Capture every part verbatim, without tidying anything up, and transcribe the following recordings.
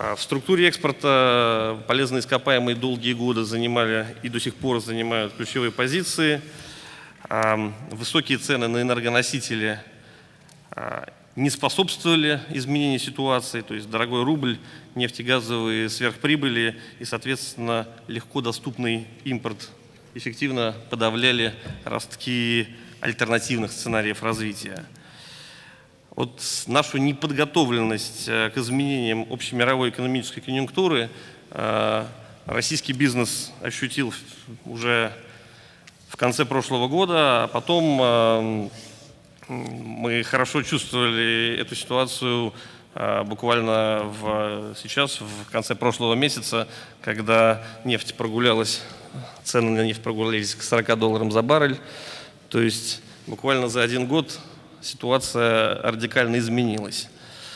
В структуре экспорта полезные ископаемые долгие годы занимали и до сих пор занимают ключевые позиции. Высокие цены на энергоносители не способствовали изменению ситуации, то есть дорогой рубль, нефтегазовые сверхприбыли и, соответственно, легко доступный импорт эффективно подавляли ростки альтернативных сценариев развития. Вот нашу неподготовленность к изменениям общемировой экономической конъюнктуры российский бизнес ощутил уже в конце прошлого года, а потом мы хорошо чувствовали эту ситуацию буквально в, сейчас, в конце прошлого месяца, когда нефть прогулялась, цены на нефть прогулялись к сорока долларам за баррель. То есть буквально за один год ситуация радикально изменилась.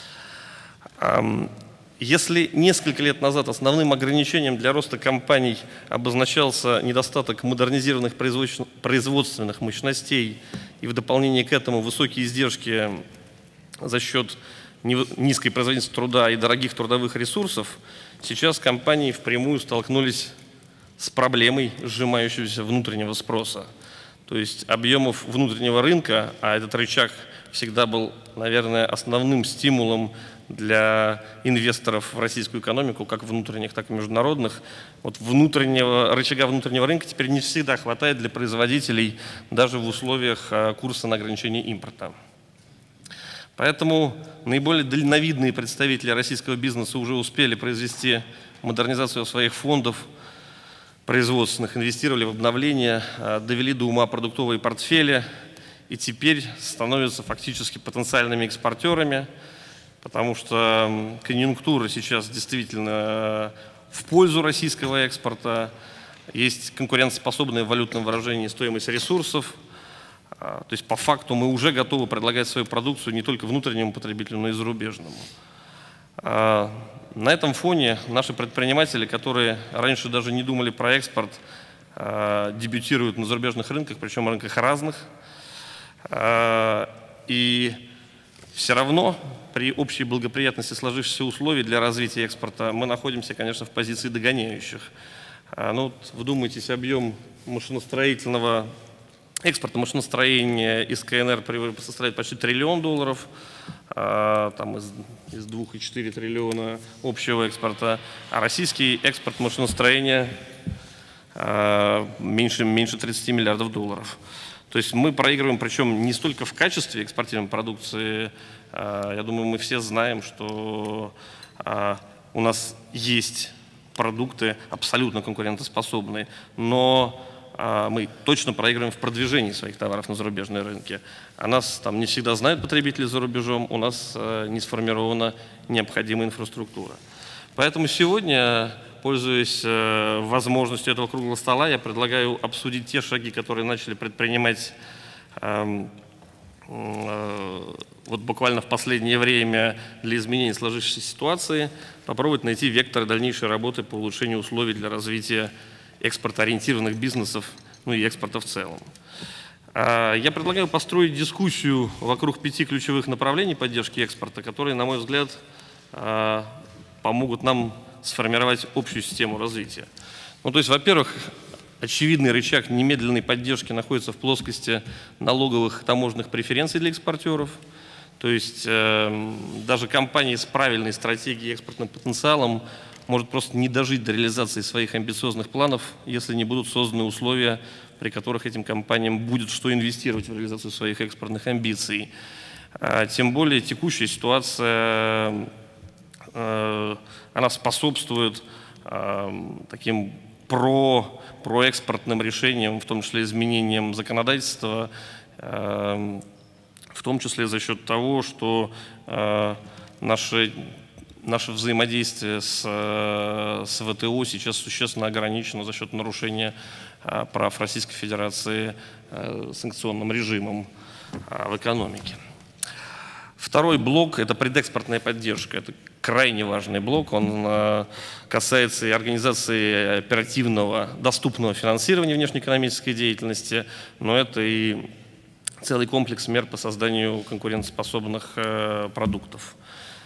Если несколько лет назад основным ограничением для роста компаний обозначался недостаток модернизированных производственных мощностей и в дополнение к этому высокие издержки за счет низкой производительности труда и дорогих трудовых ресурсов, сейчас компании впрямую столкнулись с проблемой сжимающегося внутреннего спроса. То есть объемов внутреннего рынка, а этот рычаг всегда был, наверное, основным стимулом для инвесторов в российскую экономику, как внутренних, так и международных. Вот внутреннего, рычага внутреннего рынка теперь не всегда хватает для производителей даже в условиях курса на ограничение импорта. Поэтому наиболее дальновидные представители российского бизнеса уже успели произвести модернизацию своих фондов производственных, инвестировали в обновление, довели до ума продуктовые портфели и теперь становятся фактически потенциальными экспортерами, потому что конъюнктура сейчас действительно в пользу российского экспорта, есть конкурентоспособная в валютном выражении стоимость ресурсов, то есть по факту мы уже готовы предлагать свою продукцию не только внутреннему потребителю, но и зарубежному. На этом фоне наши предприниматели, которые раньше даже не думали про экспорт, дебютируют на зарубежных рынках, причем рынках разных. И все равно при общей благоприятности сложившихся условий для развития экспорта мы находимся, конечно, в позиции догоняющих. Ну, вот вдумайтесь, объем машиностроительного экспорта машиностроения из КНР составляет почти триллион долларов, там из, из двух и четыре триллиона общего экспорта, а российский экспорт машиностроения меньше, меньше тридцати миллиардов долларов. То есть мы проигрываем, причем не столько в качестве экспортируемой продукции. Я думаю, мы все знаем, что у нас есть продукты абсолютно конкурентоспособные, но мы точно проигрываем в продвижении своих товаров на зарубежные рынки. А нас там не всегда знают потребители за рубежом, у нас не сформирована необходимая инфраструктура. Поэтому сегодня, пользуясь возможностью этого круглого стола, я предлагаю обсудить те шаги, которые начали предпринимать вот буквально в последнее время для изменения сложившейся ситуации, попробовать найти векторы дальнейшей работы по улучшению условий для развития экспортоориентированных бизнесов, ну и экспорта в целом. Я предлагаю построить дискуссию вокруг пяти ключевых направлений поддержки экспорта, которые, на мой взгляд, помогут нам сформировать общую систему развития. Ну, то есть, во-первых, очевидный рычаг немедленной поддержки находится в плоскости налоговых таможенных преференций для экспортеров. То есть э, даже компании с правильной стратегией и экспортным потенциалом может просто не дожить до реализации своих амбициозных планов, если не будут созданы условия, при которых этим компаниям будет что инвестировать в реализацию своих экспортных амбиций. А, тем более текущая ситуация, э, она способствует э, таким про, проэкспортным решениям, в том числе изменениям законодательства, э, в том числе за счет того, что э, наши Наше взаимодействие с, с ВТО сейчас существенно ограничено за счет нарушения а, прав Российской Федерации а, санкционным режимом а, в экономике. Второй блок – это предэкспортная поддержка. Это крайне важный блок. Он а, касается и организации оперативного, доступного финансирования внешнеэкономической деятельности, но это и целый комплекс мер по созданию конкурентоспособных а, продуктов.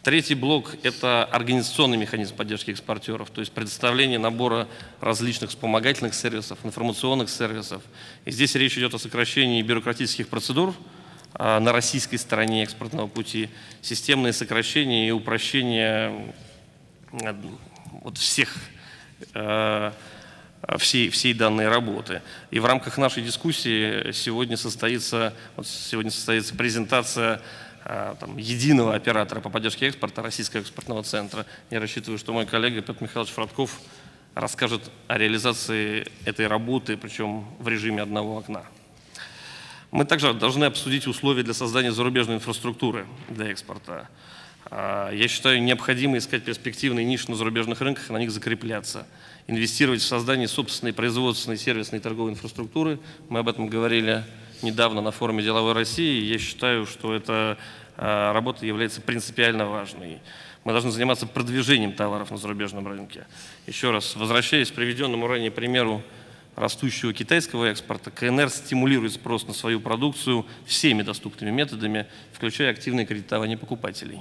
Третий блок – это организационный механизм поддержки экспортеров, то есть предоставление набора различных вспомогательных сервисов, информационных сервисов. И здесь речь идет о сокращении бюрократических процедур а, на российской стороне экспортного пути, системные сокращения и упрощение а, вот всех, а, всей, всей данной работы. И в рамках нашей дискуссии сегодня состоится, вот сегодня состоится презентация Там, единого оператора по поддержке экспорта Российского экспортного центра. Я рассчитываю, что мой коллега Петр Михайлович Фродков расскажет о реализации этой работы, причем в режиме одного окна. Мы также должны обсудить условия для создания зарубежной инфраструктуры для экспорта. Я считаю, необходимо искать перспективные ниши на зарубежных рынках и на них закрепляться. Инвестировать в создание собственной производственной, сервисной и торговой инфраструктуры. Мы об этом говорили недавно на форуме «Деловой России». Я считаю, что эта а, работа является принципиально важной. Мы должны заниматься продвижением товаров на зарубежном рынке. Еще раз, возвращаясь к приведенному ранее примеру растущего китайского экспорта, КНР стимулирует спрос на свою продукцию всеми доступными методами, включая активное кредитование покупателей.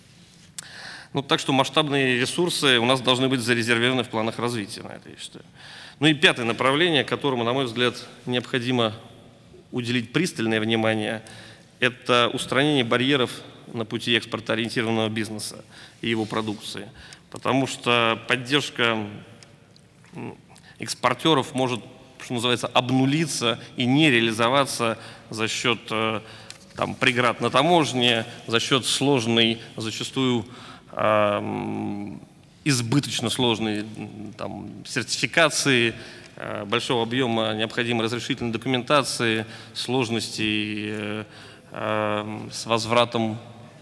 Ну, так что масштабные ресурсы у нас должны быть зарезервированы в планах развития на это, я считаю. Ну и пятое направление, которому, на мой взгляд, необходимо уделить пристальное внимание, это устранение барьеров на пути экспортоориентированного бизнеса и его продукции. Потому что поддержка экспортеров может, что называется, обнулиться и не реализоваться за счет там, преград на таможне, за счет сложной, зачастую э, избыточно сложной там, сертификации, большого объема необходимой разрешительной документации, сложностей э, э, с возвратом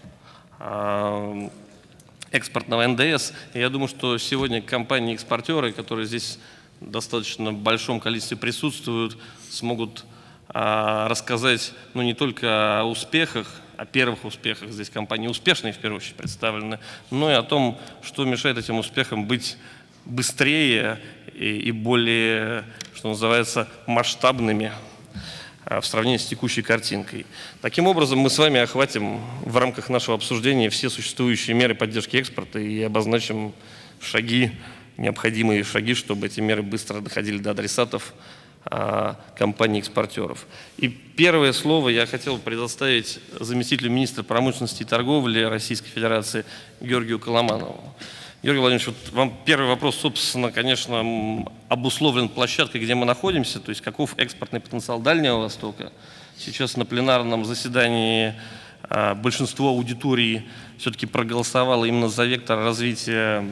э, экспортного эн дэ эс. И я думаю, что сегодня компании-экспортеры, которые здесь в достаточно большом количестве присутствуют, смогут э, рассказать ну, не только о успехах, о первых успехах, здесь компании успешные в первую очередь представлены, но и о том, что мешает этим успехам быть быстрее и более, что называется, масштабными в сравнении с текущей картинкой. Таким образом, мы с вами охватим в рамках нашего обсуждения все существующие меры поддержки экспорта и обозначим шаги, необходимые шаги, чтобы эти меры быстро доходили до адресатов компаний-экспортеров. И первое слово я хотел предоставить заместителю министра промышленности и торговли Российской Федерации Георгию Коломанову. Георгий Владимирович, вот вам первый вопрос, собственно, конечно, обусловлен площадкой, где мы находимся, то есть каков экспортный потенциал Дальнего Востока. Сейчас на пленарном заседании а, большинство аудитории все-таки проголосовало именно за вектор развития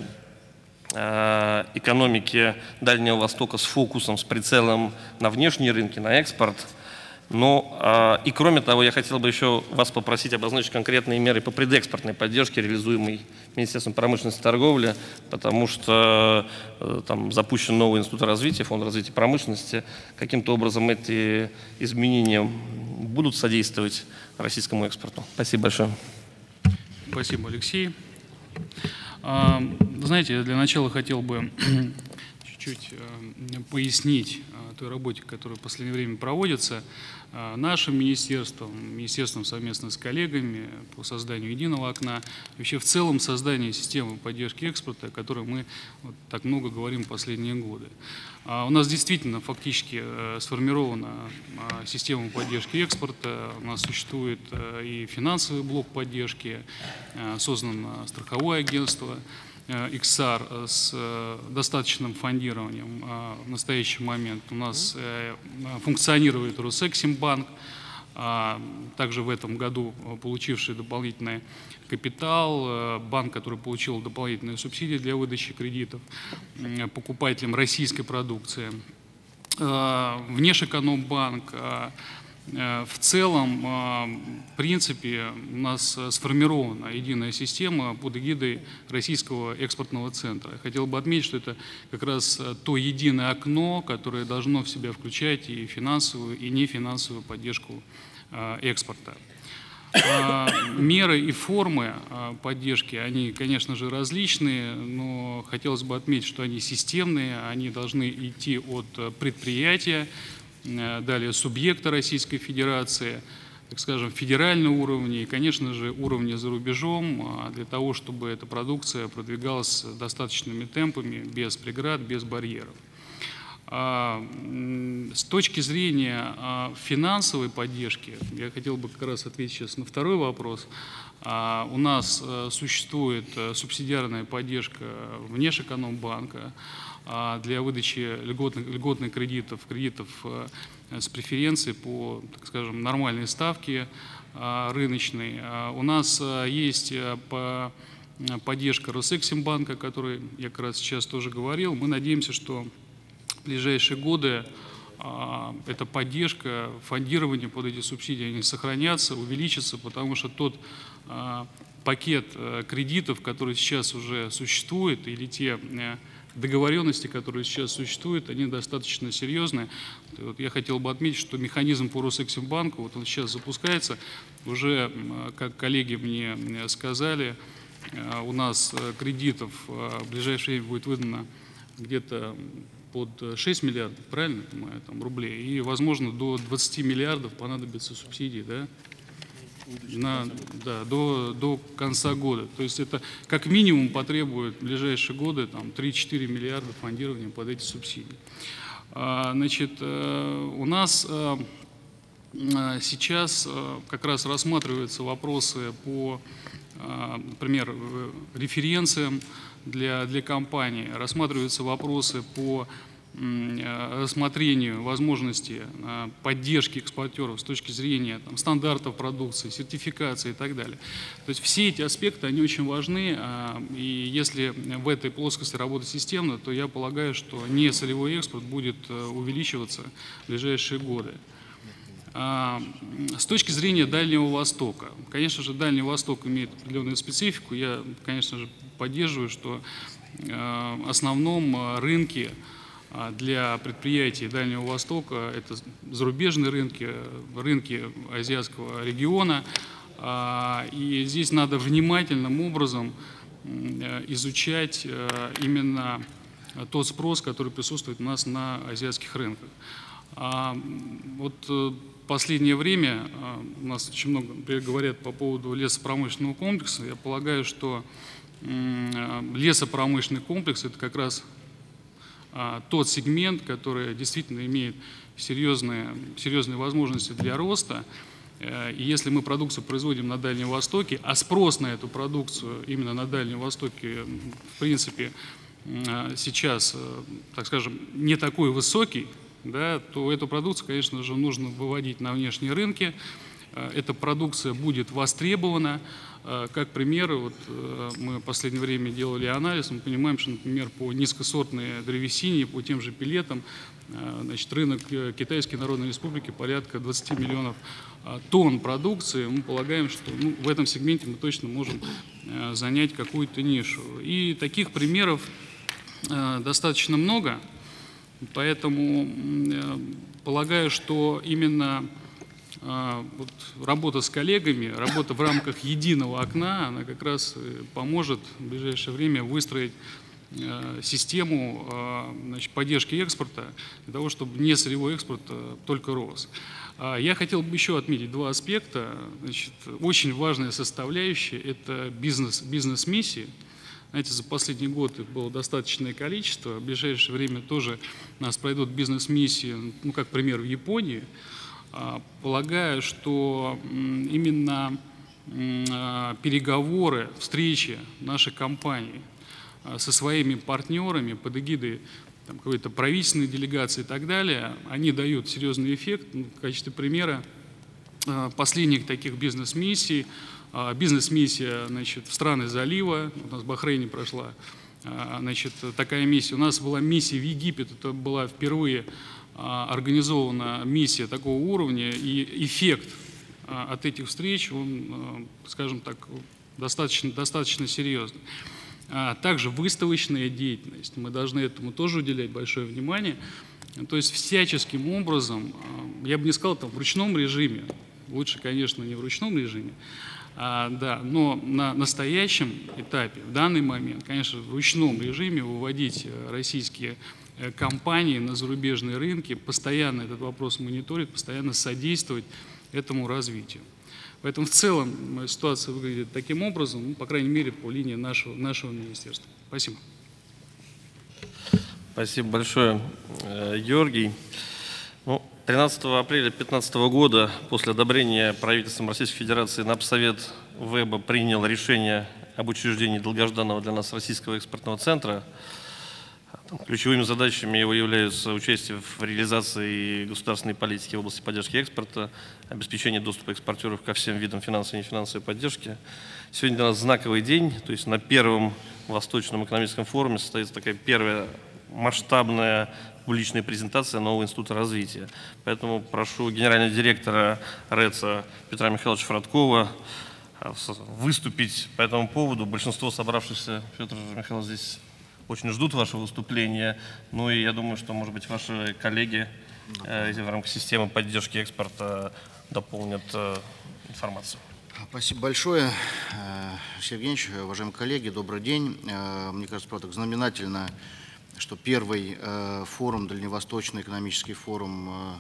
а, экономики Дальнего Востока с фокусом, с прицелом на внешние рынки, на экспорт. Но а, и кроме того, я хотел бы еще вас попросить обозначить конкретные меры по предэкспортной поддержке, реализуемой Министерством промышленности и торговли, потому что э, там запущен новый институт развития, фонд развития промышленности. Каким-то образом эти изменения будут содействовать российскому экспорту. Спасибо большое. Спасибо, Алексей. А, знаете, для начала хотел бы чуть-чуть пояснить той работе, которая в последнее время проводится нашим министерством, министерством совместно с коллегами по созданию единого окна, вообще в целом создание системы поддержки экспорта, о которой мы вот так много говорим в последние годы. У нас действительно фактически сформирована система поддержки экспорта, у нас существует и финансовый блок поддержки, создано страховое агентство икс ар с достаточным фондированием. В настоящий момент у нас функционирует Росэксимбанк, также в этом году получивший дополнительный капитал, банк, который получил дополнительные субсидии для выдачи кредитов покупателям российской продукции. Внешэкономбанк. В целом, в принципе, у нас сформирована единая система под эгидой Российского экспортного центра. Я хотел бы отметить, что это как раз то единое окно, которое должно в себя включать и финансовую, и нефинансовую поддержку экспорта. Меры и формы поддержки, они, конечно же, различные, но хотелось бы отметить, что они системные, они должны идти от предприятия, далее субъекта Российской Федерации, так скажем, федерального уровня и, конечно же, уровня за рубежом, для того, чтобы эта продукция продвигалась достаточными темпами, без преград, без барьеров. С точки зрения финансовой поддержки, я хотел бы как раз ответить сейчас на второй вопрос. У нас существует субсидиарная поддержка Внешэкономбанка для выдачи льготных, льготных кредитов, кредитов с преференцией по, так скажем, нормальной ставке рыночной. У нас есть по поддержка Росэксимбанка, о которой я как раз сейчас тоже говорил. Мы надеемся, что в ближайшие годы а, эта поддержка, фондирование под эти субсидии, они сохранятся, увеличатся, потому что тот а, пакет а, кредитов, который сейчас уже существует, или те а, договоренности, которые сейчас существуют, они достаточно серьезные. Вот я хотел бы отметить, что механизм по Росэксимбанку, вот он сейчас запускается, уже, как коллеги мне сказали, у нас кредитов в ближайшее время будет выдано где-то под шесть миллиардов, правильно понимаю, там, рублей, и, возможно, до двадцати миллиардов понадобится субсидий, да, на, да, до, до конца года. То есть это как минимум потребует в ближайшие годы там, три-четыре миллиарда фондирования под эти субсидии. А, значит, у нас сейчас как раз рассматриваются вопросы по, например, референциям для, для компании, рассматриваются вопросы по рассмотрению возможности поддержки экспортеров с точки зрения там, стандартов продукции, сертификации и так далее. То есть все эти аспекты, они очень важны, и если в этой плоскости работать системно, то я полагаю, что не сырьевой экспорт будет увеличиваться в ближайшие годы. С точки зрения Дальнего Востока, конечно же, Дальний Восток имеет определенную специфику. Я, конечно же, поддерживаю, что в основном рынки для предприятий Дальнего Востока это зарубежные рынки, рынки азиатского региона. И здесь надо внимательным образом изучать именно тот спрос, который присутствует у нас на азиатских рынках. Вот в последнее время у нас очень много говорят по поводу лесопромышленного комплекса. Я полагаю, что лесопромышленный комплекс – это как раз тот сегмент, который действительно имеет серьезные, серьезные возможности для роста. И если мы продукцию производим на Дальнем Востоке, а спрос на эту продукцию именно на Дальнем Востоке, в принципе, сейчас, так скажем, не такой высокий, да, то эту продукцию, конечно же, нужно выводить на внешние рынки. Эта продукция будет востребована. Как пример, вот мы в последнее время делали анализ, мы понимаем, что, например, по низкосортной древесине, по тем же пеллетам, значит, рынок Китайской Народной Республики порядка двадцати миллионов тонн продукции. Мы полагаем, что ну, в этом сегменте мы точно можем занять какую-то нишу. И таких примеров достаточно много. Поэтому э, полагаю, что именно э, вот, работа с коллегами, работа в рамках единого окна, она как раз поможет в ближайшее время выстроить э, систему э, значит, поддержки экспорта, для того, чтобы не сырьевой экспорт э, только рос. А я хотел бы еще отметить два аспекта. Значит, очень важная составляющая – это бизнес, бизнес-миссии. Знаете, за последний год их было достаточное количество. В ближайшее время тоже у нас пройдут бизнес-миссии, ну, как пример, в Японии. Полагаю, что именно переговоры, встречи нашей компании со своими партнерами под эгидой какой-то правительственной делегации и так далее, они дают серьезный эффект. В качестве примера последних таких бизнес-миссий, бизнес-миссия, значит, в страны залива, у нас в Бахрейне прошла, значит, такая миссия. У нас была миссия в Египет, это была впервые организована миссия такого уровня, и эффект от этих встреч, он, скажем так, достаточно, достаточно серьезный. Также выставочная деятельность, мы должны этому тоже уделять большое внимание. То есть всяческим образом, я бы не сказал там в ручном режиме, лучше, конечно, не в ручном режиме, А, да, но на настоящем этапе, в данный момент, конечно, в ручном режиме выводить российские компании на зарубежные рынки, постоянно этот вопрос мониторить, постоянно содействовать этому развитию. Поэтому в целом ситуация выглядит таким образом, ну, по крайней мере, по линии нашего, нашего министерства. Спасибо. Спасибо большое, Георгий. Ну, тринадцатого апреля две тысячи пятнадцатого года после одобрения правительством Российской Федерации Напсовет ВЭБа принял решение об учреждении долгожданного для нас Российского экспортного центра. Ключевыми задачами его являются участие в реализации государственной политики в области поддержки экспорта, обеспечение доступа экспортеров ко всем видам финансовой и нефинансовой поддержки. Сегодня для нас знаковый день, то есть на первом Восточном экономическом форуме состоится такая первая масштабная публичная презентация нового института развития. Поэтому прошу генерального директора РЭЦа Петра Михайловича Фродкова выступить по этому поводу. Большинство собравшихся, Петр Михайлович, здесь очень ждут вашего выступления. Ну и я думаю, что, может быть, ваши коллеги э, в рамках системы поддержки экспорта дополнят э, информацию. Спасибо большое, Сергей Евгеньевич, уважаемые коллеги, добрый день. Мне кажется, правда, знаменательно, что первый форум, Дальневосточный экономический форум,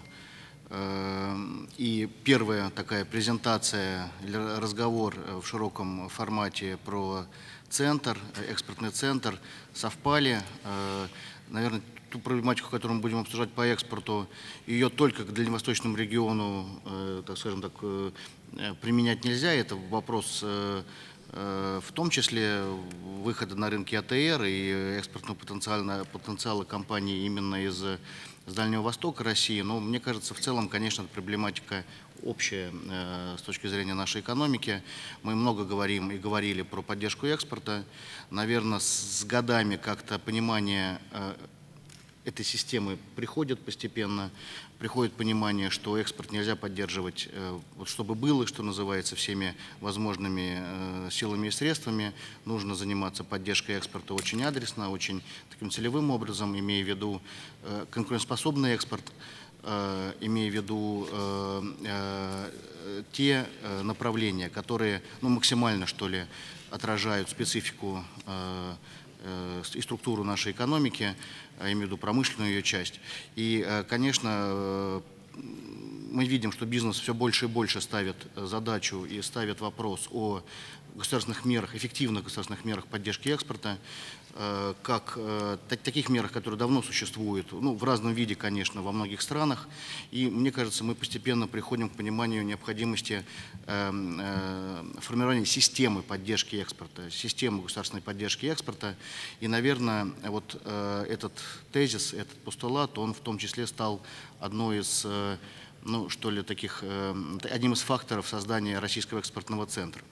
и первая такая презентация, разговор в широком формате про центр, экспортный центр совпали. Наверное, ту проблематику, которую мы будем обсуждать по экспорту, ее только к дальневосточному региону, так скажем так, применять нельзя. Это вопрос в том числе выхода на рынки АТР и экспортного потенциала, потенциала компаний именно из с Дальнего Востока России. Но мне кажется, в целом, конечно, это проблематика общая э, с точки зрения нашей экономики. Мы много говорим и говорили про поддержку экспорта. Наверное, с, с годами как-то понимание э, этой системы приходит постепенно. Приходит понимание, что экспорт нельзя поддерживать, э, вот чтобы было, что называется, всеми возможными э, силами и средствами. Нужно заниматься поддержкой экспорта очень адресно, очень таким целевым образом, имея в виду э, конкурентоспособный экспорт, э, имея в виду э, э, те э, направления, которые ну, максимально, что ли, отражают специфику э, и структуру нашей экономики, я имею в виду промышленную ее часть. И, конечно, мы видим, что бизнес все больше и больше ставит задачу и ставит вопрос о государственных мерах, эффективных государственных мерах поддержки экспорта, как таких мерах, которые давно существуют, ну, в разном виде, конечно, во многих странах. И мне кажется, мы постепенно приходим к пониманию необходимости формирования системы поддержки экспорта, системы государственной поддержки экспорта. И, наверное, вот этот тезис, этот постулат, он в том числе стал одной из, ну, что ли, таких, одним из факторов создания Российского экспортного центра.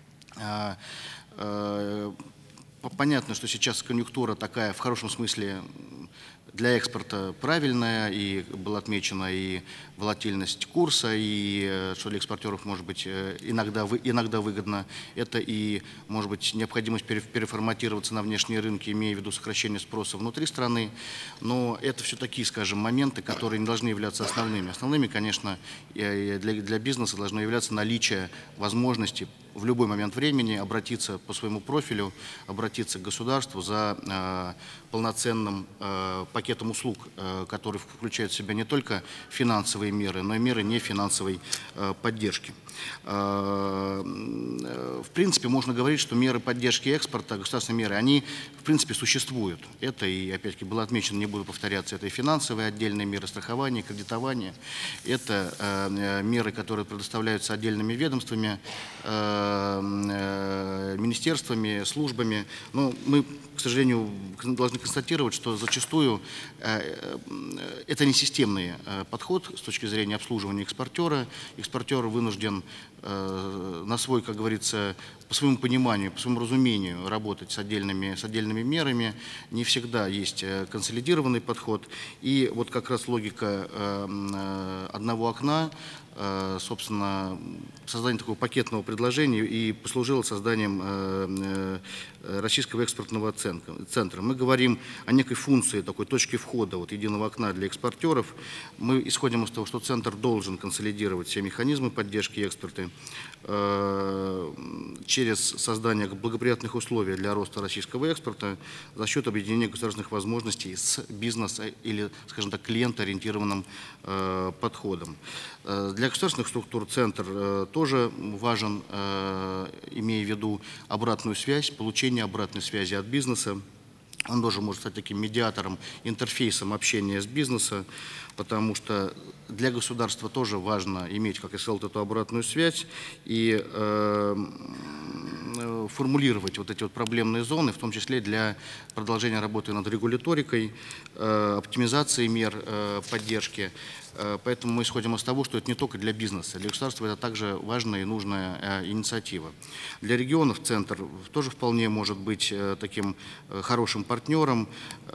Понятно, что сейчас конъюнктура такая, в хорошем смысле, для экспорта правильная, и была отмечена и волатильность курса, и что для экспортеров может быть иногда, иногда выгодно. Это и, может быть, необходимость переформатироваться на внешние рынки, имея в виду сокращение спроса внутри страны. Но это все такие, скажем, моменты, которые не должны являться основными. Основными, конечно, для, для бизнеса должно являться наличие возможности в любой момент времени обратиться по своему профилю, обратиться к государству за э, полноценным э, пакетом услуг, э, который включает в себя не только финансовые меры, но и меры нефинансовой э, поддержки. Э, в принципе, можно говорить, что меры поддержки экспорта, государственные меры, они в принципе существуют. Это и, опять-таки, было отмечено, не буду повторяться, это и финансовые отдельные меры страхования, кредитования, это э, меры, которые предоставляются отдельными ведомствами, э, министерствами, службами. Но мы, к сожалению, должны констатировать, что зачастую это не системный подход с точки зрения обслуживания экспортера. Экспортер вынужден на свой, как говорится, по своему пониманию, по своему разумению работать с отдельными, с отдельными мерами. Не всегда есть консолидированный подход. И вот как раз логика одного окна, собственно, создание такого пакетного предложения и послужило созданием Российского экспортного центра. Мы говорим о некой функции, такой точки входа вот, единого окна для экспортеров. Мы исходим из того, что центр должен консолидировать все механизмы поддержки экспорта через через создание благоприятных условий для роста российского экспорта за счет объединения государственных возможностей с бизнеса или, скажем так, клиентоориентированным э, подходом. Э, для государственных структур центр э, тоже важен, э, имея в виду обратную связь, получение обратной связи от бизнеса. Он тоже может стать таким медиатором, интерфейсом общения с бизнесом, потому что для государства тоже важно иметь, как я сказал, эту обратную связь и э, формулировать вот эти вот проблемные зоны, в том числе для продолжения работы над регуляторикой, э, оптимизацией мер э, поддержки. Поэтому мы исходим из того, что это не только для бизнеса, для государства это также важная и нужная э, инициатива. Для регионов центр тоже вполне может быть э, таким э, хорошим партнером.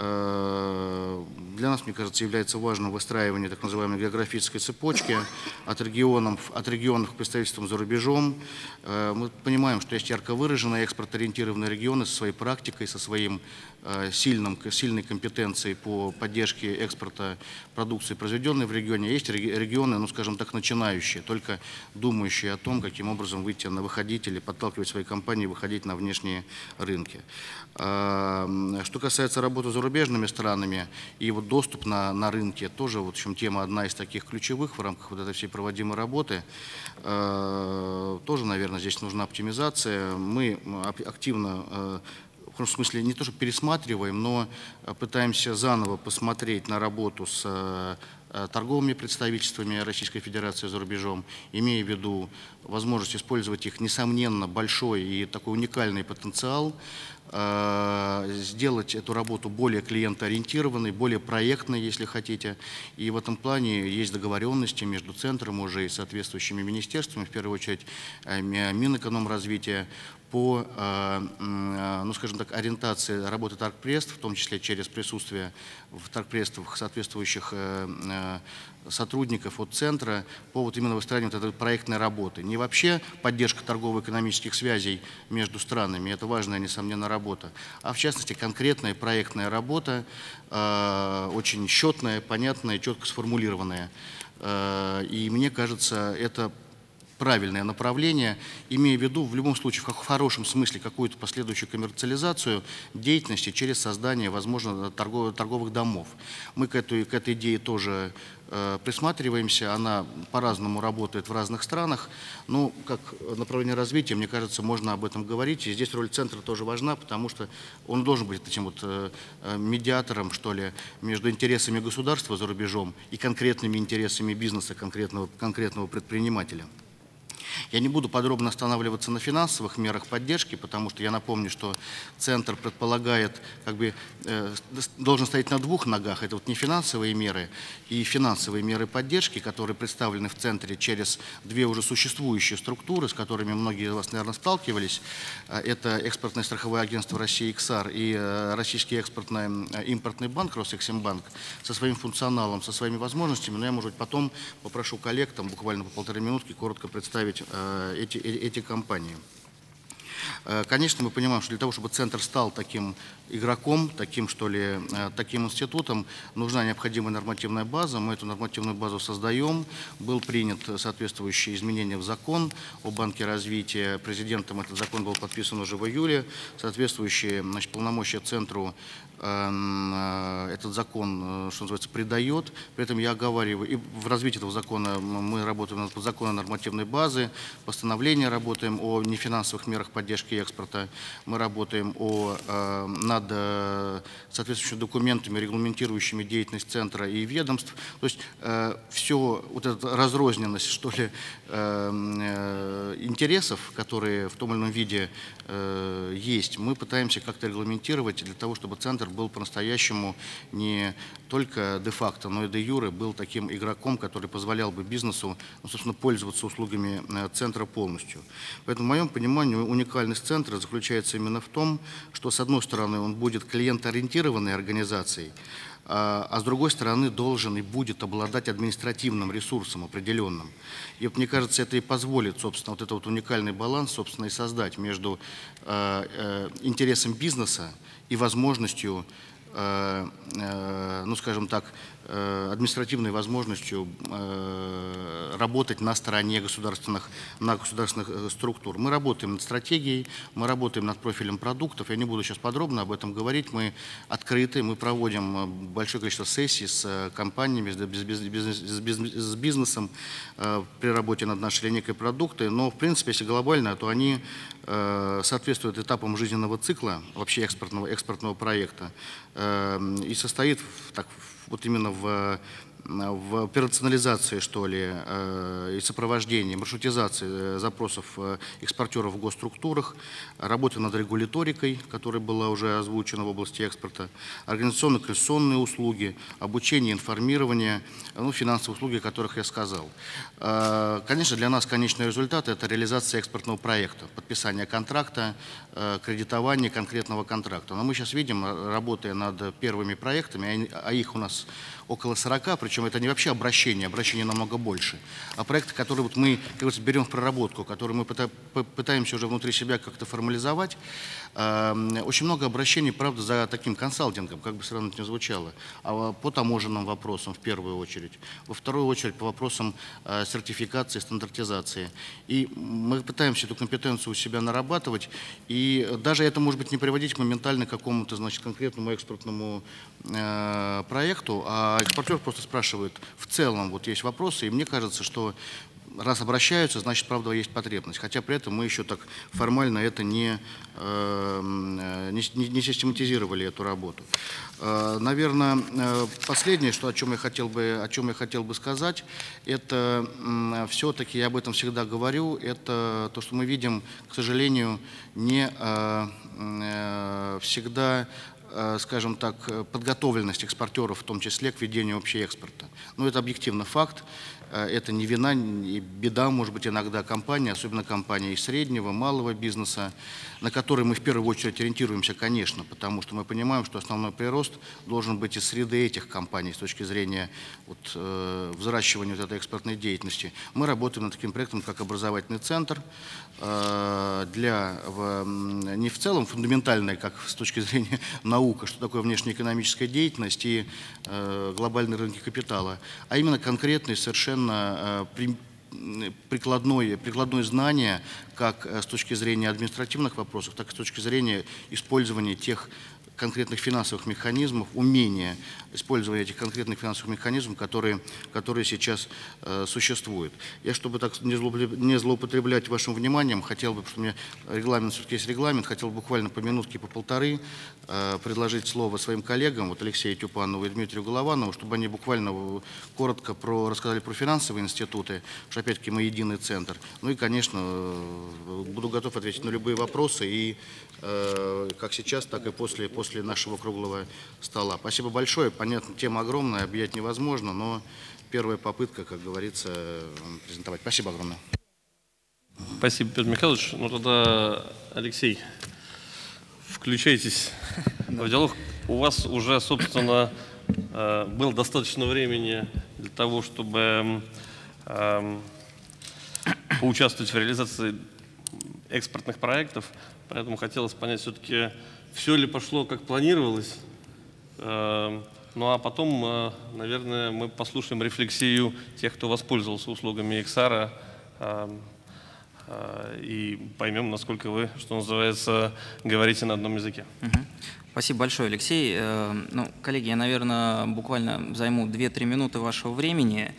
Э, для нас, мне кажется, является важным выстраивание так называемой географической цепочки от регионов, от регионов к представительствам за рубежом. Э, мы понимаем, что есть ярко выраженные экспорт-ориентированные регионы со своей практикой, со своим э, сильным, сильной компетенцией по поддержке экспорта продукции, произведенной в регионе. Есть регионы, ну скажем так, начинающие, только думающие о том, каким образом выйти на выходить или подталкивать свои компании выходить на внешние рынки. Что касается работы с зарубежными странами и вот доступ на, на рынке, тоже вот, в общем, тема одна из таких ключевых в рамках вот этой всей проводимой работы. Тоже, наверное, здесь нужна оптимизация. Мы активно, в смысле, не то что пересматриваем, но пытаемся заново посмотреть на работу с торговыми представительствами Российской Федерации за рубежом, имея в виду возможность использовать их, несомненно, большой и такой уникальный потенциал, сделать эту работу более клиентоориентированной, более проектной, если хотите. И в этом плане есть договоренности между центром уже и соответствующими министерствами, в первую очередь Минэкономразвития, по, ну, скажем так, ориентации работы торгпресс, в том числе через присутствие в торгпрессах соответствующих сотрудников от центра по вот именно выстраиванию вот этой проектной работы. Не вообще поддержка торгово-экономических связей между странами, это важная, несомненно, работа, а в частности конкретная проектная работа, очень счетная, понятная, четко сформулированная. И мне кажется, это правильное направление, имея в виду в любом случае, в хорошем смысле, какую-то последующую коммерциализацию деятельности через создание, возможно, торговых, торговых домов. Мы к этой, к этой идее тоже э, присматриваемся, она по-разному работает в разных странах, но как направление развития, мне кажется, можно об этом говорить, и здесь роль центра тоже важна, потому что он должен быть этим вот э, медиатором, что ли, между интересами государства за рубежом и конкретными интересами бизнеса, конкретного, конкретного предпринимателя. Я не буду подробно останавливаться на финансовых мерах поддержки, потому что я напомню, что центр предполагает, как бы, э, должен стоять на двух ногах. Это вот не финансовые меры и финансовые меры поддержки, которые представлены в центре через две уже существующие структуры, с которыми многие из вас, наверное, сталкивались. Это экспортное страховое агентство России ЭКСАР и э, российский экспортно-импортный банк Росэксимбанк со своим функционалом, со своими возможностями. Но я, может быть, потом попрошу коллег там буквально по полторы минутки коротко представить Эти, эти компании. Конечно, мы понимаем, что для того, чтобы центр стал таким игроком, таким, что ли, таким институтом, нужна необходимая нормативная база. Мы эту нормативную базу создаем. Был принят соответствующие изменения в закон о Банке развития. Президентом этот закон был подписан уже в июле. Соответствующие, значит, полномочия центру этот закон, что называется, придает. При этом я оговариваю, и в развитии этого закона мы работаем над законом нормативной базы, постановление работаем о нефинансовых мерах поддержки экспорта, мы работаем о, над соответствующими документами, регламентирующими деятельность центра и ведомств. То есть все, вот эта разрозненность, что ли, интересов, которые в том или ином виде есть, мы пытаемся как-то регламентировать для того, чтобы центр был по-настоящему не только де-факто, но и де-юре был таким игроком, который позволял бы бизнесу, ну, собственно, пользоваться услугами центра полностью. Поэтому, в моем понимании, уникальность центра заключается именно в том, что, с одной стороны, он будет клиентоориентированной организацией, а с другой стороны должен и будет обладать административным ресурсом определенным. И вот, мне кажется, это и позволит, собственно, вот этот вот уникальный баланс, собственно, и создать между э, э, интересом бизнеса и возможностью, э, э, ну, скажем так, административной возможностью работать на стороне государственных, на государственных структур. Мы работаем над стратегией, мы работаем над профилем продуктов. Я не буду сейчас подробно об этом говорить. Мы открыты, мы проводим большое количество сессий с компаниями, с бизнесом при работе над нашей линейкой продукты. Но, в принципе, если глобально, то они соответствуют этапам жизненного цикла вообще экспортного, экспортного проекта и состоит в, так, вот именно в, в операционализации, что ли, и сопровождении, маршрутизации запросов экспортеров в госструктурах, работа над регуляторикой, которая была уже озвучена в области экспорта, организационно-конституционные услуги, обучение, информирование, ну, финансовые услуги, о которых я сказал. Конечно, для нас конечный результат – это реализация экспортного проекта, подписание контракта, кредитование конкретного контракта. Но мы сейчас видим, работая над первыми проектами, а их у нас около сорока, причем это не вообще обращение, обращение намного больше, а проекты, которые вот мы, как говорится, берем в проработку, которые мы пытаемся уже внутри себя как-то формализовать. Очень много обращений, правда, за таким консалтингом, как бы странно это ни звучало, а по таможенным вопросам в первую очередь, во вторую очередь по вопросам сертификации, стандартизации. И мы пытаемся эту компетенцию у себя нарабатывать, и даже это может быть не приводить моментально к какому-то, значит, конкретному экспортному э, проекту, а экспортер просто спрашивает в целом, вот есть вопросы, и мне кажется, что раз обращаются, значит, правда, есть потребность. Хотя при этом мы еще так формально это не, э, не, не систематизировали, эту работу. Э, наверное, последнее, что, о, чем я хотел бы, о чем я хотел бы сказать, это э, все-таки, я об этом всегда говорю, это то, что мы видим, к сожалению, не э, э, всегда, скажем так, подготовленность экспортеров, в том числе к ведению общего экспорта. Но это объективно факт, это не вина, не беда, может быть, иногда компании, особенно компании среднего, малого бизнеса, на которые мы в первую очередь ориентируемся, конечно, потому что мы понимаем, что основной прирост должен быть из среды этих компаний с точки зрения вот, э, взращивания вот этой экспортной деятельности. Мы работаем над таким проектом, как образовательный центр, э, для, в, не в целом фундаментальной, как с точки зрения наука, что такое внешнеэкономическая деятельность и э, глобальные рынки капитала, а именно конкретный совершенно э, при, Прикладное, прикладное знание как с точки зрения административных вопросов, так и с точки зрения использования тех конкретных финансовых механизмов, умения использования этих конкретных финансовых механизмов, которые, которые сейчас э, существуют. Я, чтобы так не, злоупотреб... не злоупотреблять вашим вниманием, хотел бы, потому что у меня регламент, все-таки есть регламент, хотел бы буквально по минутке, по полторы э, предложить слово своим коллегам, вот Алексею Тюпанову и Дмитрию Голованову, чтобы они буквально коротко про, рассказали про финансовые институты, что опять-таки мы единый центр. Ну и, конечно, э, буду готов ответить на любые вопросы, и э, как сейчас, так и после, после после нашего круглого стола. Спасибо большое. Понятно, тема огромная, объять невозможно, но первая попытка, как говорится, презентовать. Спасибо огромное. Спасибо, Петр Михайлович. Ну тогда, Алексей, включайтесь в диалог. У вас уже, собственно, было достаточно времени для того, чтобы поучаствовать в реализации экспортных проектов, поэтому хотелось понять все-таки, все ли пошло, как планировалось. Ну а потом, наверное, мы послушаем рефлексию тех, кто воспользовался услугами Эксара, и поймем, насколько вы, что называется, говорите на одном языке. Спасибо большое, Алексей. Ну, коллеги, я, наверное, буквально займу две-три минуты вашего времени.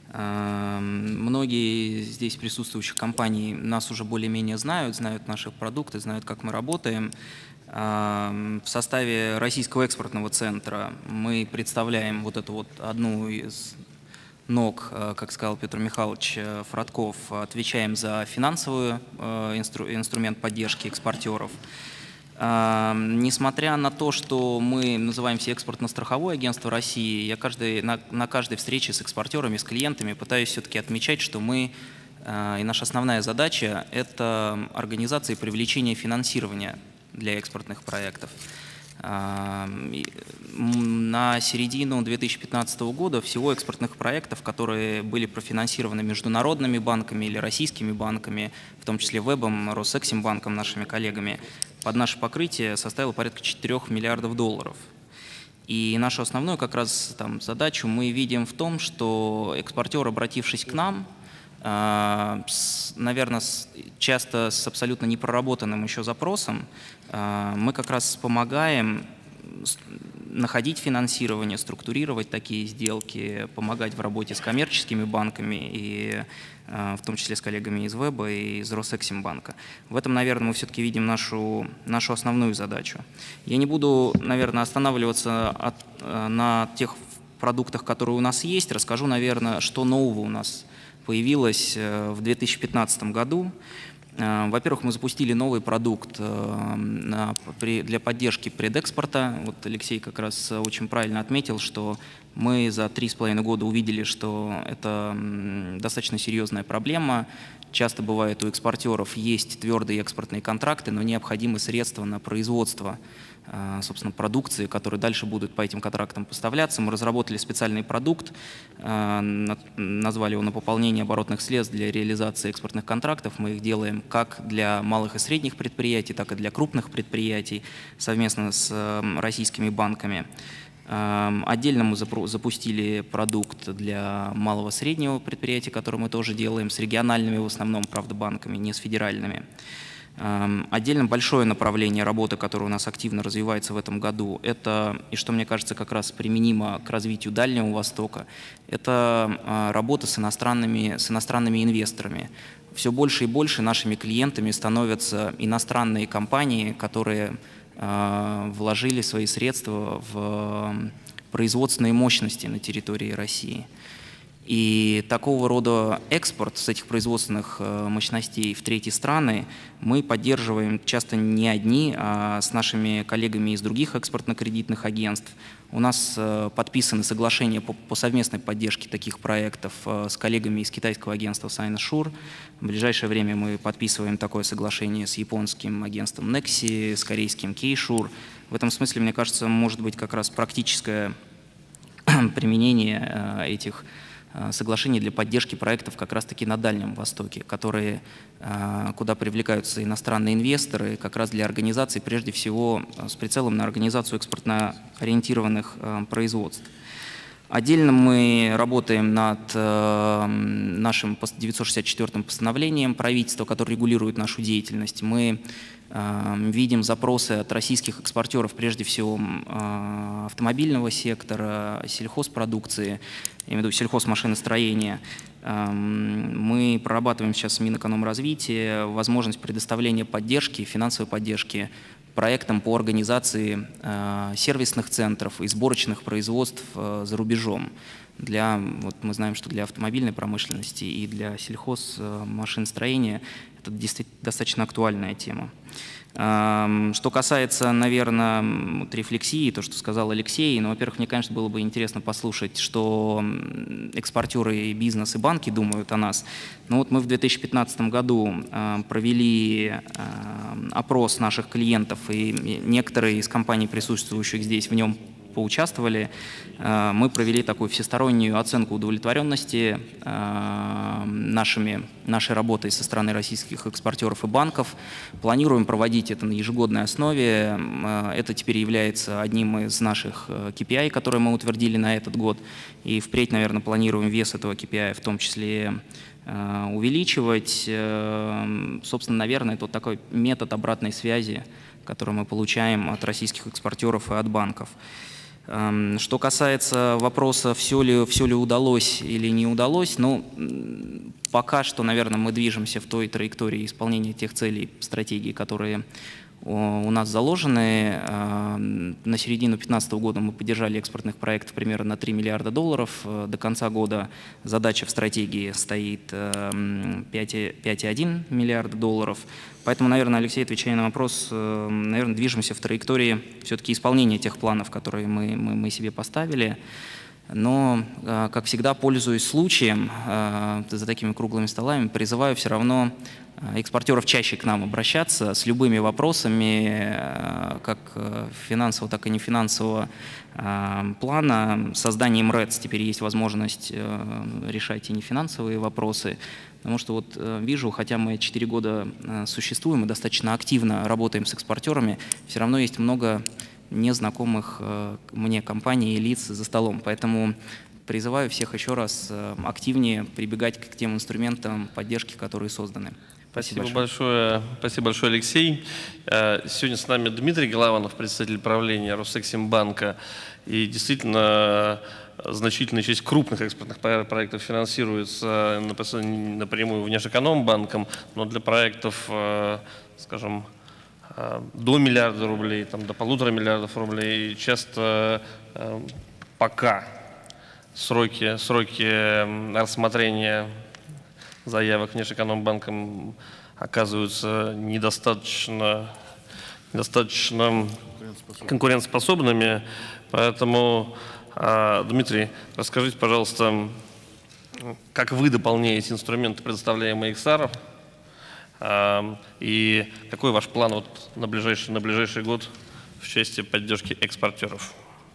Многие здесь присутствующих компаний нас уже более-менее знают, знают наши продукты, знают, как мы работаем. В составе Российского экспортного центра мы представляем вот эту вот одну из ног, как сказал Петр Михайлович Фродков, отвечаем за финансовый инстру, инструмент поддержки экспортеров. Несмотря на то, что мы называемся экспортно-страховое агентство России, я каждый, на, на каждой встрече с экспортерами, с клиентами пытаюсь все-таки отмечать, что мы, и наша основная задача – это организация и привлечение финансирования для экспортных проектов. На середину две тысячи пятнадцатого года всего экспортных проектов, которые были профинансированы международными банками или российскими банками, в том числе Вебом, Росэксимбанком, нашими коллегами, под наше покрытие составило порядка четырёх миллиардов долларов. И нашу основную как раз там задачу мы видим в том, что экспортер, обратившись к нам, наверное, часто с абсолютно непроработанным еще запросом, мы как раз помогаем находить финансирование, структурировать такие сделки, помогать в работе с коммерческими банками, и в том числе с коллегами из Веба и из Росэксимбанка. В этом, наверное, мы все-таки видим нашу, нашу основную задачу. Я не буду, наверное, останавливаться от, на тех продуктах, которые у нас есть. Расскажу, наверное, что нового у нас появилось в две тысячи пятнадцатом году. Во-первых, мы запустили новый продукт для поддержки предэкспорта. Вот Алексей как раз очень правильно отметил, что мы за три с половиной года увидели, что это достаточно серьезная проблема. Часто бывает, у экспортеров есть твердые экспортные контракты, но необходимы средства на производство, собственно, продукции, которые дальше будут по этим контрактам поставляться. Мы разработали специальный продукт, назвали его «На пополнение оборотных средств для реализации экспортных контрактов». Мы их делаем как для малых и средних предприятий, так и для крупных предприятий совместно с российскими банками. Отдельно мы запустили продукт для малого и среднего предприятия, который мы тоже делаем с региональными в основном, правда, банками, не с федеральными. Отдельно большое направление работы, которое у нас активно развивается в этом году, это, и что мне кажется как раз применимо к развитию Дальнего Востока, это работа с иностранными, с иностранными инвесторами. Все больше и больше нашими клиентами становятся иностранные компании, которые вложили свои средства в производственные мощности на территории России. И такого рода экспорт с этих производственных мощностей в третьи страны мы поддерживаем часто не одни, а с нашими коллегами из других экспортно-кредитных агентств. У нас подписаны соглашения по, по совместной поддержке таких проектов с коллегами из китайского агентства Sinosure. В ближайшее время мы подписываем такое соглашение с японским агентством Nexi, с корейским K-Sure. В этом смысле, мне кажется, может быть как раз практическое применение этих соглашений для поддержки проектов как раз-таки на Дальнем Востоке, которые, куда привлекаются иностранные инвесторы, как раз для организации, прежде всего, с прицелом на организацию экспортно-ориентированных производств. Отдельно мы работаем над нашим девятьсот шестьдесят четвёртым постановлением правительства, которое регулирует нашу деятельность. Мы видим запросы от российских экспортеров, прежде всего автомобильного сектора, сельхозпродукции, я имею в виду сельхозмашиностроения. Мы прорабатываем сейчас с Минэкономразвития возможность предоставления поддержки, финансовой поддержки проектам по организации сервисных центров и сборочных производств за рубежом. Для, вот мы знаем, что для автомобильной промышленности и для сельхозмашиностроения это действительно достаточно актуальная тема. Что касается, наверное, вот рефлексии, то, что сказал Алексей, ну, во-первых, мне, конечно, было бы интересно послушать, что экспортеры, и бизнес, и банки думают о нас. Ну, вот мы в две тысячи пятнадцатом году провели опрос наших клиентов, и некоторые из компаний, присутствующих здесь, в нем поучаствовали. Мы провели такую всестороннюю оценку удовлетворенности нашими, нашей работой со стороны российских экспортеров и банков. Планируем проводить это на ежегодной основе. Это теперь является одним из наших кей пи ай, которые мы утвердили на этот год. И впредь, наверное, планируем вес этого кей пи ай в том числе увеличивать. Собственно, наверное, это вот такой метод обратной связи, который мы получаем от российских экспортеров и от банков. Что касается вопроса, все ли, все ли удалось или не удалось, ну, пока что, наверное, мы движемся в той траектории исполнения тех целей, стратегий, которые у нас заложены. На середину две тысячи пятнадцатого года мы поддержали экспортных проектов примерно на три миллиарда долларов. До конца года задача в стратегии стоит пять целых один десятых миллиарда долларов. Поэтому, наверное, Алексей, отвечая на вопрос, наверное, движемся в траектории все-таки исполнения тех планов, которые мы, мы, мы себе поставили. Но, как всегда, пользуясь случаем, за такими круглыми столами, призываю все равно экспортеров чаще к нам обращаться с любыми вопросами, как финансового, так и нефинансового плана. С созданием РЭЦ теперь есть возможность решать и нефинансовые вопросы. Потому что вот вижу, хотя мы четыре года существуем и достаточно активно работаем с экспортерами, все равно есть много незнакомых мне компаний и лиц за столом. Поэтому призываю всех еще раз активнее прибегать к тем инструментам поддержки, которые созданы. Спасибо, Спасибо большое. Спасибо большое, Алексей. Сегодня с нами Дмитрий Голованов, представитель правления Росэксимбанка. И действительно, значительная часть крупных экспортных проектов финансируется напрямую Внешэкономбанком, но для проектов, скажем, до миллиарда рублей, там, до полутора миллиардов рублей часто пока сроки, сроки рассмотрения заявок Внешэкономбанком оказываются недостаточно, недостаточно конкурентоспособными. Поэтому, Дмитрий, расскажите, пожалуйста, как вы дополняете инструменты, предоставляемые Эксаром, и какой ваш план вот на ближайший, на ближайший год в части поддержки экспортеров?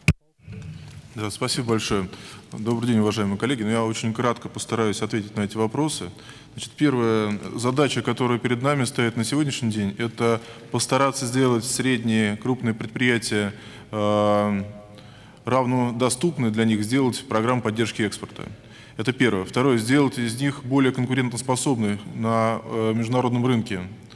Да, спасибо большое. Добрый день, уважаемые коллеги. Я очень кратко постараюсь ответить на эти вопросы. Значит, первая задача, которая перед нами стоит на сегодняшний день, это постараться сделать средние крупные предприятия э, равнодоступны для них, сделать программу поддержки экспорта. Это первое. Второе, сделать из них более конкурентоспособны на э, международном рынке.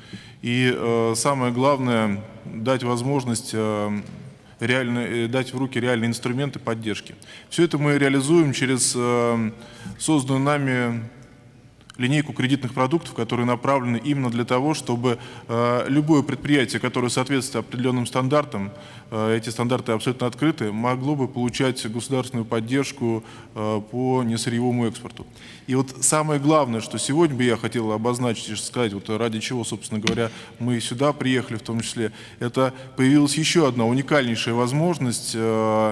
И э, самое главное, дать возможность э, реально, дать в руки реальные инструменты поддержки. Все это мы реализуем через э, созданную нами линейку кредитных продуктов, которые направлены именно для того, чтобы э, любое предприятие, которое соответствует определенным стандартам, э, эти стандарты абсолютно открыты, могло бы получать государственную поддержку э, по несырьевому экспорту. И вот самое главное, что сегодня бы я хотел обозначить и сказать, вот ради чего, собственно говоря, мы сюда приехали в том числе, это появилась еще одна уникальнейшая возможность э,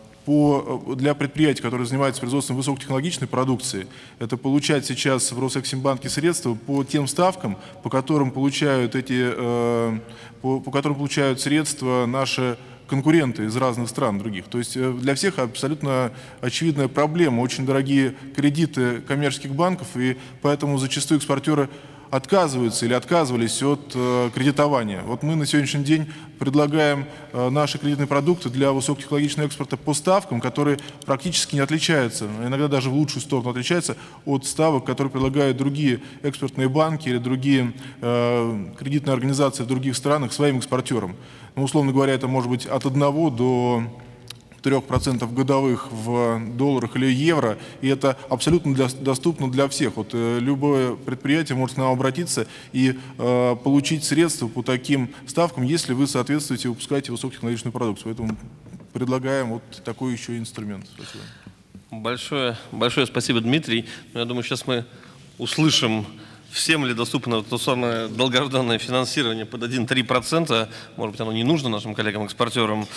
По, для предприятий, которые занимаются производством высокотехнологичной продукции, это получать сейчас в Росэксимбанке средства по тем ставкам, по которым получают, эти, э, по, по которым получают средства наши конкуренты из разных стран других. То есть для всех абсолютно очевидная проблема. Очень дорогие кредиты коммерческих банков, и поэтому зачастую экспортеры отказываются или отказывались от э, кредитования. Вот мы на сегодняшний день предлагаем э, наши кредитные продукты для высокотехнологичного экспорта по ставкам, которые практически не отличаются, иногда даже в лучшую сторону отличаются от ставок, которые предлагают другие экспортные банки или другие э, кредитные организации в других странах своим экспортерам. Ну, условно говоря, это может быть от одного до трех процентов годовых в долларах или евро, и это абсолютно для, доступно для всех. Вот, э, любое предприятие может к нам обратиться и э, получить средства по таким ставкам, если вы соответствуете и выпускаете высокотехнологичную продукцию. Поэтому предлагаем вот такой еще инструмент. Спасибо. Большое, большое спасибо, Дмитрий. Я думаю, сейчас мы услышим, всем ли доступно то самое долгожданное финансирование под один-три процента. Может быть, оно не нужно нашим коллегам-экспортерам.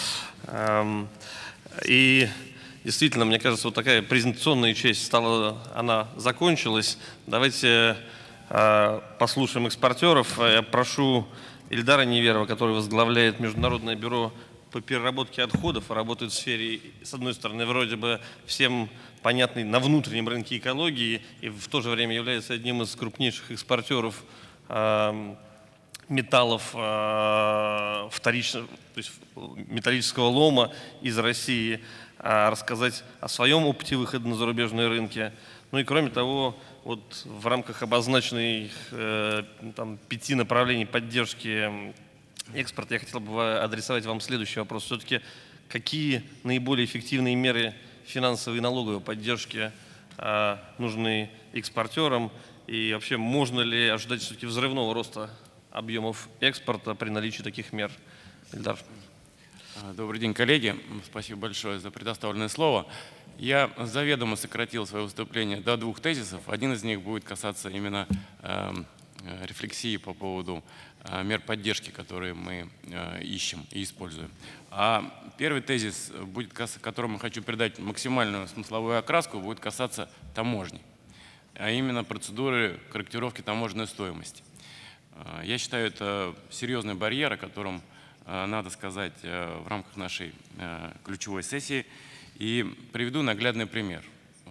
И действительно, мне кажется, вот такая презентационная часть стала, она закончилась. Давайте э, послушаем экспортеров. Я прошу Ильдара Неверова, который возглавляет Международное бюро по переработке отходов, работает в сфере, с одной стороны, вроде бы всем понятной на внутреннем рынке экологии, и в то же время является одним из крупнейших экспортеров э, металлов э, вторичного, то есть металлического лома из России, э, рассказать о своем опыте выхода на зарубежные рынки. Ну и кроме того, вот в рамках обозначенных э, там, пяти направлений поддержки экспорта я хотел бы адресовать вам следующий вопрос. Все-таки какие наиболее эффективные меры финансовой и налоговой поддержки э, нужны экспортерам, и вообще можно ли ожидать все-таки взрывного роста объемов экспорта при наличии таких мер? Ильдар. Добрый день, коллеги. Спасибо большое за предоставленное слово. Я заведомо сократил свое выступление до двух тезисов. Один из них будет касаться именно э, рефлексии по поводу э, мер поддержки, которые мы э, ищем и используем. А первый тезис, будет, которому я хочу придать максимальную смысловую окраску, будет касаться таможни, а именно процедуры корректировки таможенной стоимости. Я считаю, это серьезный барьер, о котором надо сказать в рамках нашей ключевой сессии. И приведу наглядный пример.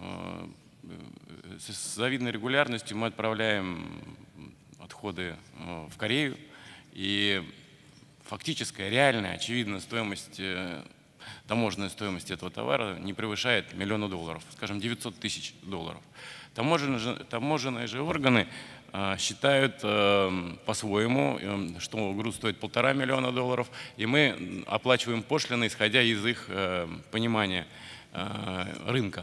С завидной регулярностью мы отправляем отходы в Корею. И фактическая, реальная, очевидная стоимость, таможенная стоимость этого товара не превышает миллиона долларов, скажем, девятьсот тысяч долларов. Таможенные же, таможенные же органы считают по-своему, что груз стоит полтора миллиона долларов, и мы оплачиваем пошлины, исходя из их понимания рынка.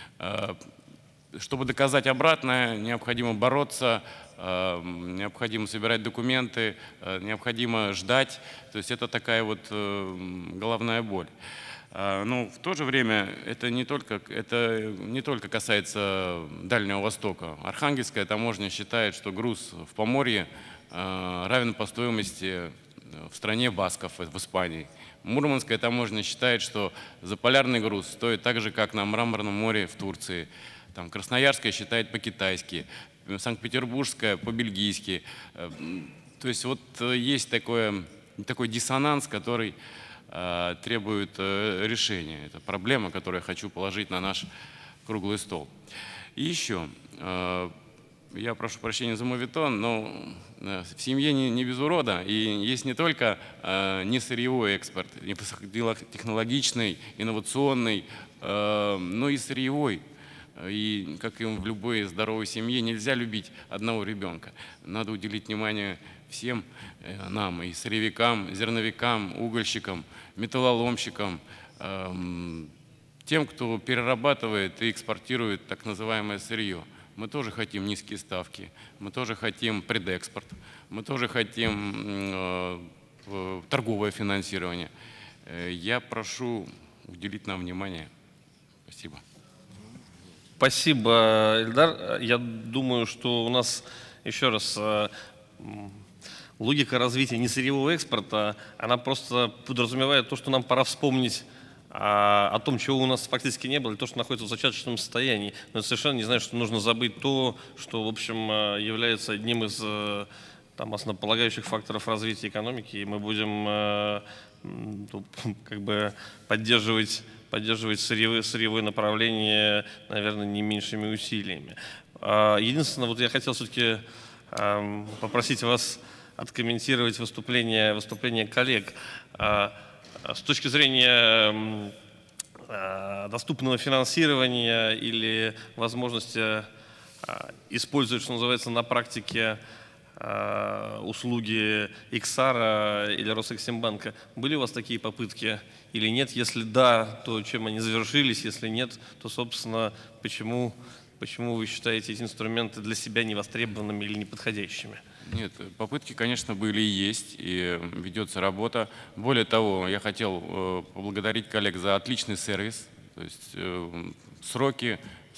Чтобы доказать обратное, необходимо бороться, необходимо собирать документы, необходимо ждать. То есть это такая вот головная боль. Но в то же время это не только, это не только касается Дальнего Востока. Архангельская таможня считает, что груз в Поморье равен по стоимости в стране басков в Испании. Мурманская таможня считает, что заполярный груз стоит так же, как на Мраморном море в Турции. Там Красноярская считает по-китайски, Санкт-Петербургская по-бельгийски. То есть вот есть такое, такой диссонанс, который э, требует э, решения. Это проблема, которую я хочу положить на наш круглый стол. И еще, э, я прошу прощения за моветон, но э, в семье не, не без урода, и есть не только э, несырьевой экспорт, технологичный, инновационный, э, но и сырьевой. И, как и в любой здоровой семье, нельзя любить одного ребенка. Надо уделить внимание всем нам, и сырьевикам, зерновикам, угольщикам, металлоломщикам, тем, кто перерабатывает и экспортирует так называемое сырье. Мы тоже хотим низкие ставки, мы тоже хотим предэкспорт, мы тоже хотим торговое финансирование. Я прошу уделить нам внимание. Спасибо. Спасибо, Эльдар. Я думаю, что у нас, еще раз, логика развития несырьевого экспорта, она просто подразумевает то, что нам пора вспомнить о том, чего у нас фактически не было, и то, что находится в зачаточном состоянии. Но это совершенно не значит, что нужно забыть то, что, в общем, является одним из там, основополагающих факторов развития экономики, и мы будем как бы поддерживать поддерживать сырьевое, сырьевое направление, наверное, не меньшими усилиями. Единственное, вот я хотел все-таки попросить вас откомментировать выступление, выступление коллег. С точки зрения доступного финансирования или возможности использовать, что называется, на практике услуги Иксара или Росэксимбанка. Были у вас такие попытки или нет? Если да, то чем они завершились? Если нет, то, собственно, почему, почему вы считаете эти инструменты для себя невостребованными или неподходящими? Нет, попытки, конечно, были и есть, и ведется работа. Более того, я хотел поблагодарить коллег за отличный сервис, то есть сроки,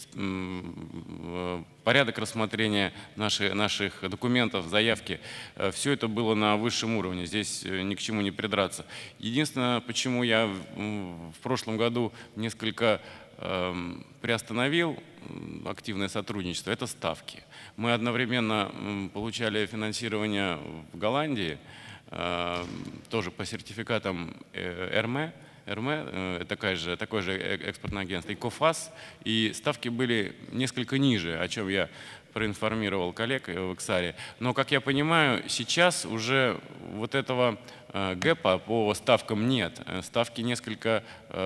порядок рассмотрения наших, наших документов, заявки, все это было на высшем уровне, здесь ни к чему не придраться. Единственное, почему я в прошлом году несколько приостановил активное сотрудничество, это ставки. Мы одновременно получали финансирование в Голландии, тоже по сертификатам ЭРМЭ, ЭРМЭ, такое же, такое же экспортное агентство, и КОФАС, и ставки были несколько ниже, о чем я проинформировал коллег в Иксаре. Но, как я понимаю, сейчас уже вот этого гэпа по ставкам нет. Ставки несколько,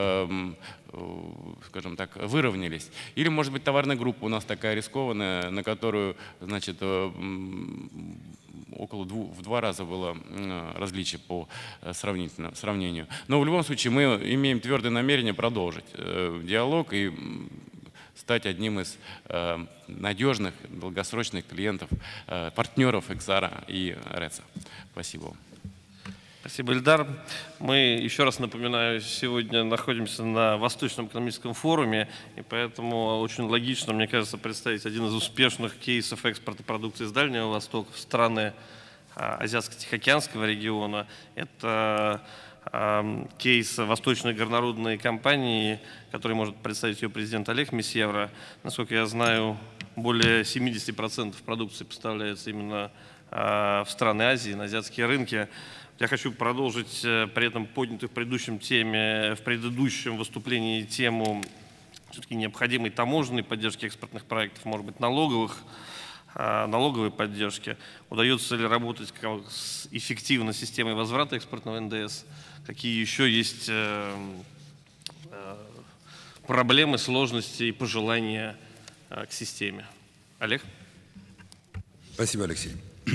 скажем так, выровнялись. Или, может быть, товарная группа у нас такая рискованная, на которую, значит, около двух, в два раза было различие по сравнению. Но в любом случае мы имеем твердое намерение продолжить диалог и стать одним из надежных, долгосрочных клиентов, партнеров Иксара и РЭЦа. Спасибо вам. Спасибо, Эльдар. Мы, еще раз напоминаю, сегодня находимся на Восточном экономическом форуме, и поэтому очень логично, мне кажется, представить один из успешных кейсов экспорта продукции из Дальнего Востока в страны Азиатско-Тихоокеанского региона. Это кейс Восточной горнорудной компании, который может представить ее президент Олег Месьевра. Насколько я знаю, более семидесяти процентов продукции поставляется именно в страны Азии, на азиатские рынки. Я хочу продолжить при этом поднятую в предыдущем теме, в предыдущем выступлении тему все-таки необходимой таможенной поддержки экспортных проектов, может быть, налоговых налоговой поддержки? Удается ли работать с эффективной системой возврата экспортного эн дэ эс? Какие еще есть проблемы, сложности и пожелания к системе? Олег? Спасибо, Алексей.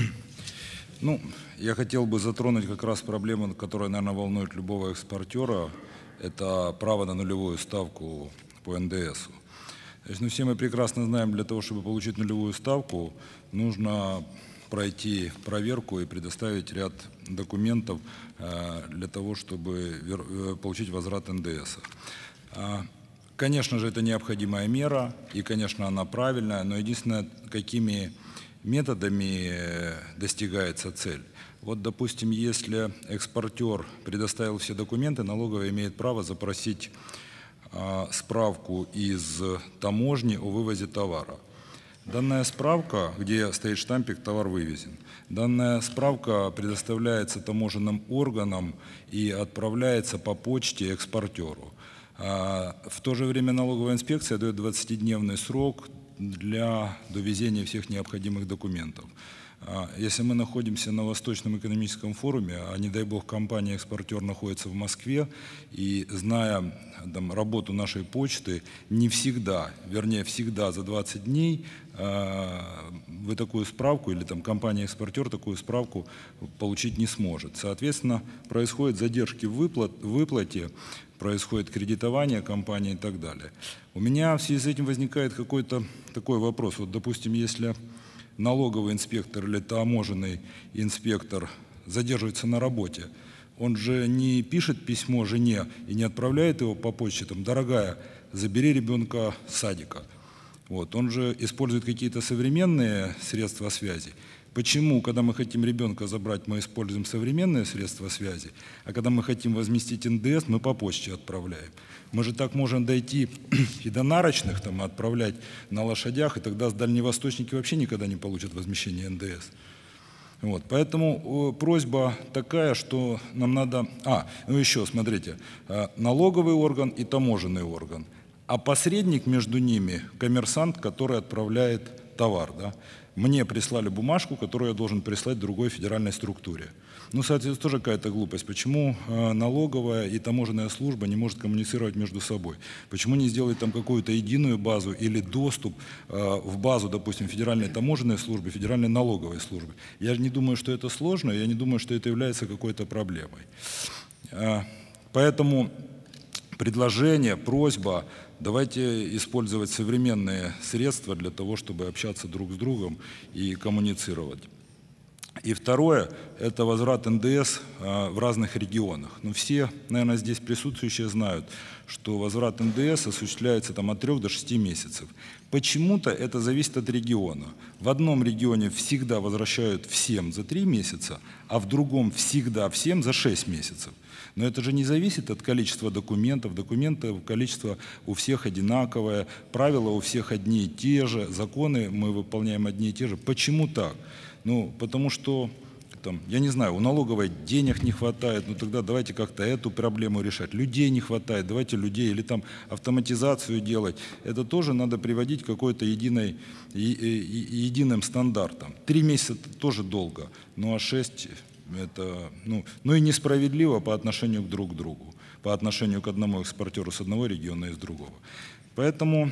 Ну, я хотел бы затронуть как раз проблему, которая, наверное, волнует любого экспортера. Это право на нулевую ставку по эн дэ эсу. Значит, ну, все мы прекрасно знаем, для того, чтобы получить нулевую ставку, нужно пройти проверку и предоставить ряд документов э, для того, чтобы вер, э, получить возврат эн дэ эса. Э, конечно же, это необходимая мера, и, конечно, она правильная, но единственное, какими методами достигается цель. Вот, допустим, если экспортер предоставил все документы, налоговая имеет право запросить э, справку из таможни о вывозе товара. Данная справка, где стоит штампик «Товар вывезен», данная справка предоставляется таможенным органам и отправляется по почте экспортеру. Э, в то же время налоговая инспекция дает двадцатидневный срок для довезения всех необходимых документов. Если мы находимся на Восточном экономическом форуме, а не дай бог компания-экспортер находится в Москве, и зная там, работу нашей почты, не всегда, вернее всегда за двадцать дней вы такую справку, или там компания-экспортер такую справку получить не сможет. Соответственно, происходят задержки в выплат, выплате, происходит кредитование компании и так далее. У меня в связи с этим возникает какой-то такой вопрос. Вот, допустим, если налоговый инспектор или таможенный инспектор задерживается на работе, он же не пишет письмо жене и не отправляет его по почте, там, дорогая, забери ребенка с садика. Вот, он же использует какие-то современные средства связи. Почему, когда мы хотим ребенка забрать, мы используем современные средства связи, а когда мы хотим возместить эн дэ эс, мы по почте отправляем? Мы же так можем дойти и до нарочных, там, отправлять на лошадях, и тогда дальневосточники вообще никогда не получат возмещение эн дэ эс. Вот, поэтому просьба такая, что нам надо... А, ну еще, смотрите, налоговый орган и таможенный орган, а посредник между ними – коммерсант, который отправляет товар, да? Мне прислали бумажку, которую я должен прислать другой федеральной структуре. Ну, соответственно, тоже какая-то глупость. Почему э, налоговая и таможенная служба не может коммуницировать между собой? Почему не сделать там какую-то единую базу или доступ э, в базу, допустим, федеральной таможенной службы, федеральной налоговой службы? Я не думаю, что это сложно, я не думаю, что это является какой-то проблемой. Э, поэтому предложение, просьба, давайте использовать современные средства для того, чтобы общаться друг с другом и коммуницировать. И второе – это возврат эн дэ эс в разных регионах. Но все, наверное, здесь присутствующие знают, что возврат эн дэ эс осуществляется там, от трёх до шести месяцев. Почему-то это зависит от региона. В одном регионе всегда возвращают всем за три месяца, а в другом всегда всем за шесть месяцев. Но это же не зависит от количества документов. Документов количество у всех одинаковое, правила у всех одни и те же, законы мы выполняем одни и те же. Почему так? Ну, потому что, там, я не знаю, у налоговой денег не хватает, ну тогда давайте как-то эту проблему решать. Людей не хватает, давайте людей, или там автоматизацию делать. Это тоже надо приводить к какой-то единой, е, е, единым стандартам. Три месяца тоже долго, ну а шесть... Это, ну, ну и несправедливо по отношению к друг другу, по отношению к одному экспортеру с одного региона и с другого. Поэтому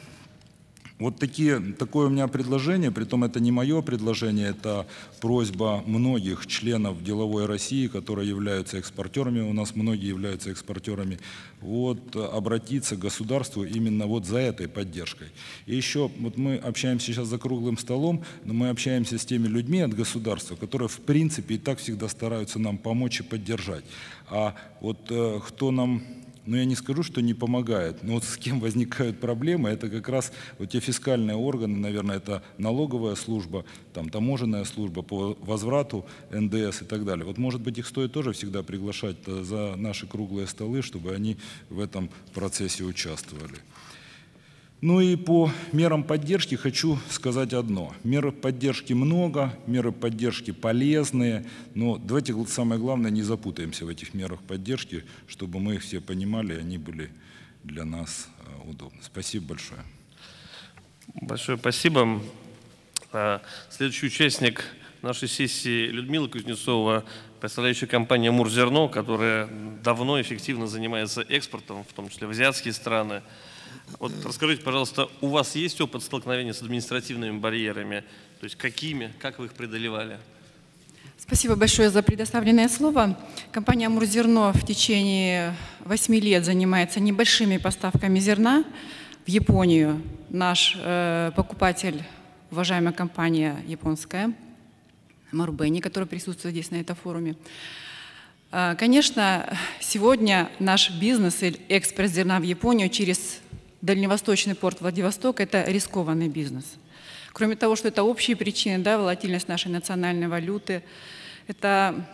вот такие, такое у меня предложение, притом это не мое предложение, это просьба многих членов деловой России, которые являются экспортерами, у нас многие являются экспортерами, вот, обратиться к государству именно вот за этой поддержкой. И еще вот мы общаемся сейчас за круглым столом, но мы общаемся с теми людьми от государства, которые в принципе и так всегда стараются нам помочь и поддержать. А вот э, кто нам... Но я не скажу, что не помогает, но вот с кем возникают проблемы, это как раз вот те фискальные органы, наверное, это налоговая служба, там, таможенная служба по возврату эн дэ эс и так далее. Вот, может быть, их стоит тоже всегда приглашать за наши круглые столы, чтобы они в этом процессе участвовали. Ну и по мерам поддержки хочу сказать одно. Меры поддержки много, меры поддержки полезные, но давайте самое главное не запутаемся в этих мерах поддержки, чтобы мы их все понимали, и они были для нас удобны. Спасибо большое. Большое спасибо. Следующий участник нашей сессии Людмила Кузнецова, представляющая компанию «Амурзерно», которая давно эффективно занимается экспортом, в том числе в азиатские страны. Вот расскажите, пожалуйста, у вас есть опыт столкновения с административными барьерами? То есть какими, как вы их преодолевали? Спасибо большое за предоставленное слово. Компания «Амурзерно» в течение восьми лет занимается небольшими поставками зерна в Японию. Наш э, покупатель, уважаемая компания японская, Марубени, которая присутствует здесь на этом форуме. Э, конечно, сегодня наш бизнес или экспорт зерна в Японию через дальневосточный порт Владивосток – это рискованный бизнес. Кроме того, что это общие причины, да, волатильность нашей национальной валюты, это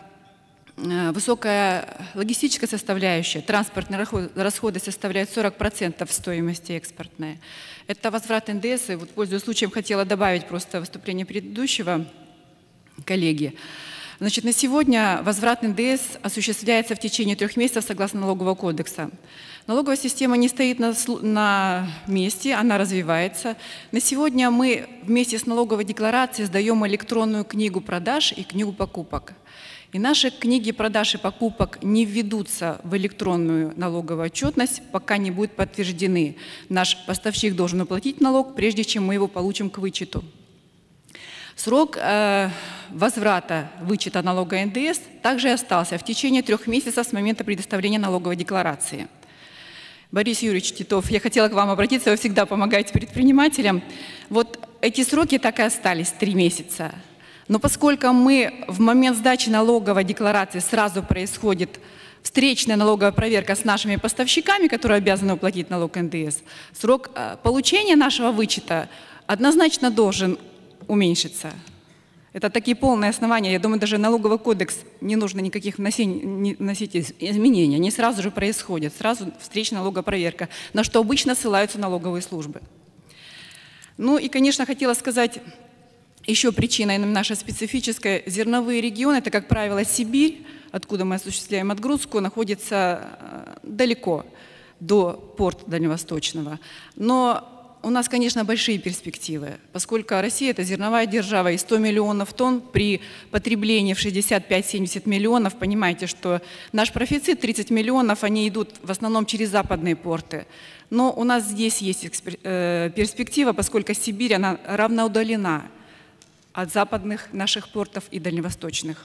высокая логистическая составляющая, транспортные расходы составляют сорок процентов стоимости экспортной. Это возврат эн дэ эс, и вот, пользуясь случаем, хотела добавить просто выступление предыдущего коллеги. Значит, на сегодня возврат эн дэ эс осуществляется в течение трех месяцев согласно налогового кодекса. Налоговая система не стоит на, на месте, она развивается. На сегодня мы вместе с налоговой декларацией сдаем электронную книгу продаж и книгу покупок. И наши книги продаж и покупок не введутся в электронную налоговую отчетность, пока не будут подтверждены. Наш поставщик должен уплатить налог, прежде чем мы его получим к вычету. Срок э, возврата вычета налога эн дэ эс также остался в течение трех месяцев с момента предоставления налоговой декларации. Борис Юрьевич Титов, я хотела к вам обратиться, вы всегда помогаете предпринимателям. Вот эти сроки так и остались, три месяца. Но поскольку мы в момент сдачи налоговой декларации сразу происходит встречная налоговая проверка с нашими поставщиками, которые обязаны уплатить налог эн дэ эс, срок получения нашего вычета однозначно должен уменьшиться. Это такие полные основания. Я думаю, даже налоговый кодекс не нужно никаких вносить, вносить изменений. Они сразу же происходят. Сразу встречная налоговая проверка, на что обычно ссылаются налоговые службы. Ну и, конечно, хотела сказать, еще причина наша специфическая. Зерновые регионы, это, как правило, Сибирь, откуда мы осуществляем отгрузку, находится далеко до порта Дальневосточного. Но у нас, конечно, большие перспективы, поскольку Россия – это зерновая держава, и сто миллионов тонн при потреблении в шестьдесят пять — семьдесят миллионов, понимаете, что наш профицит тридцать миллионов, они идут в основном через западные порты. Но у нас здесь есть перспектива, поскольку Сибирь, она равноудалена от западных наших портов и дальневосточных.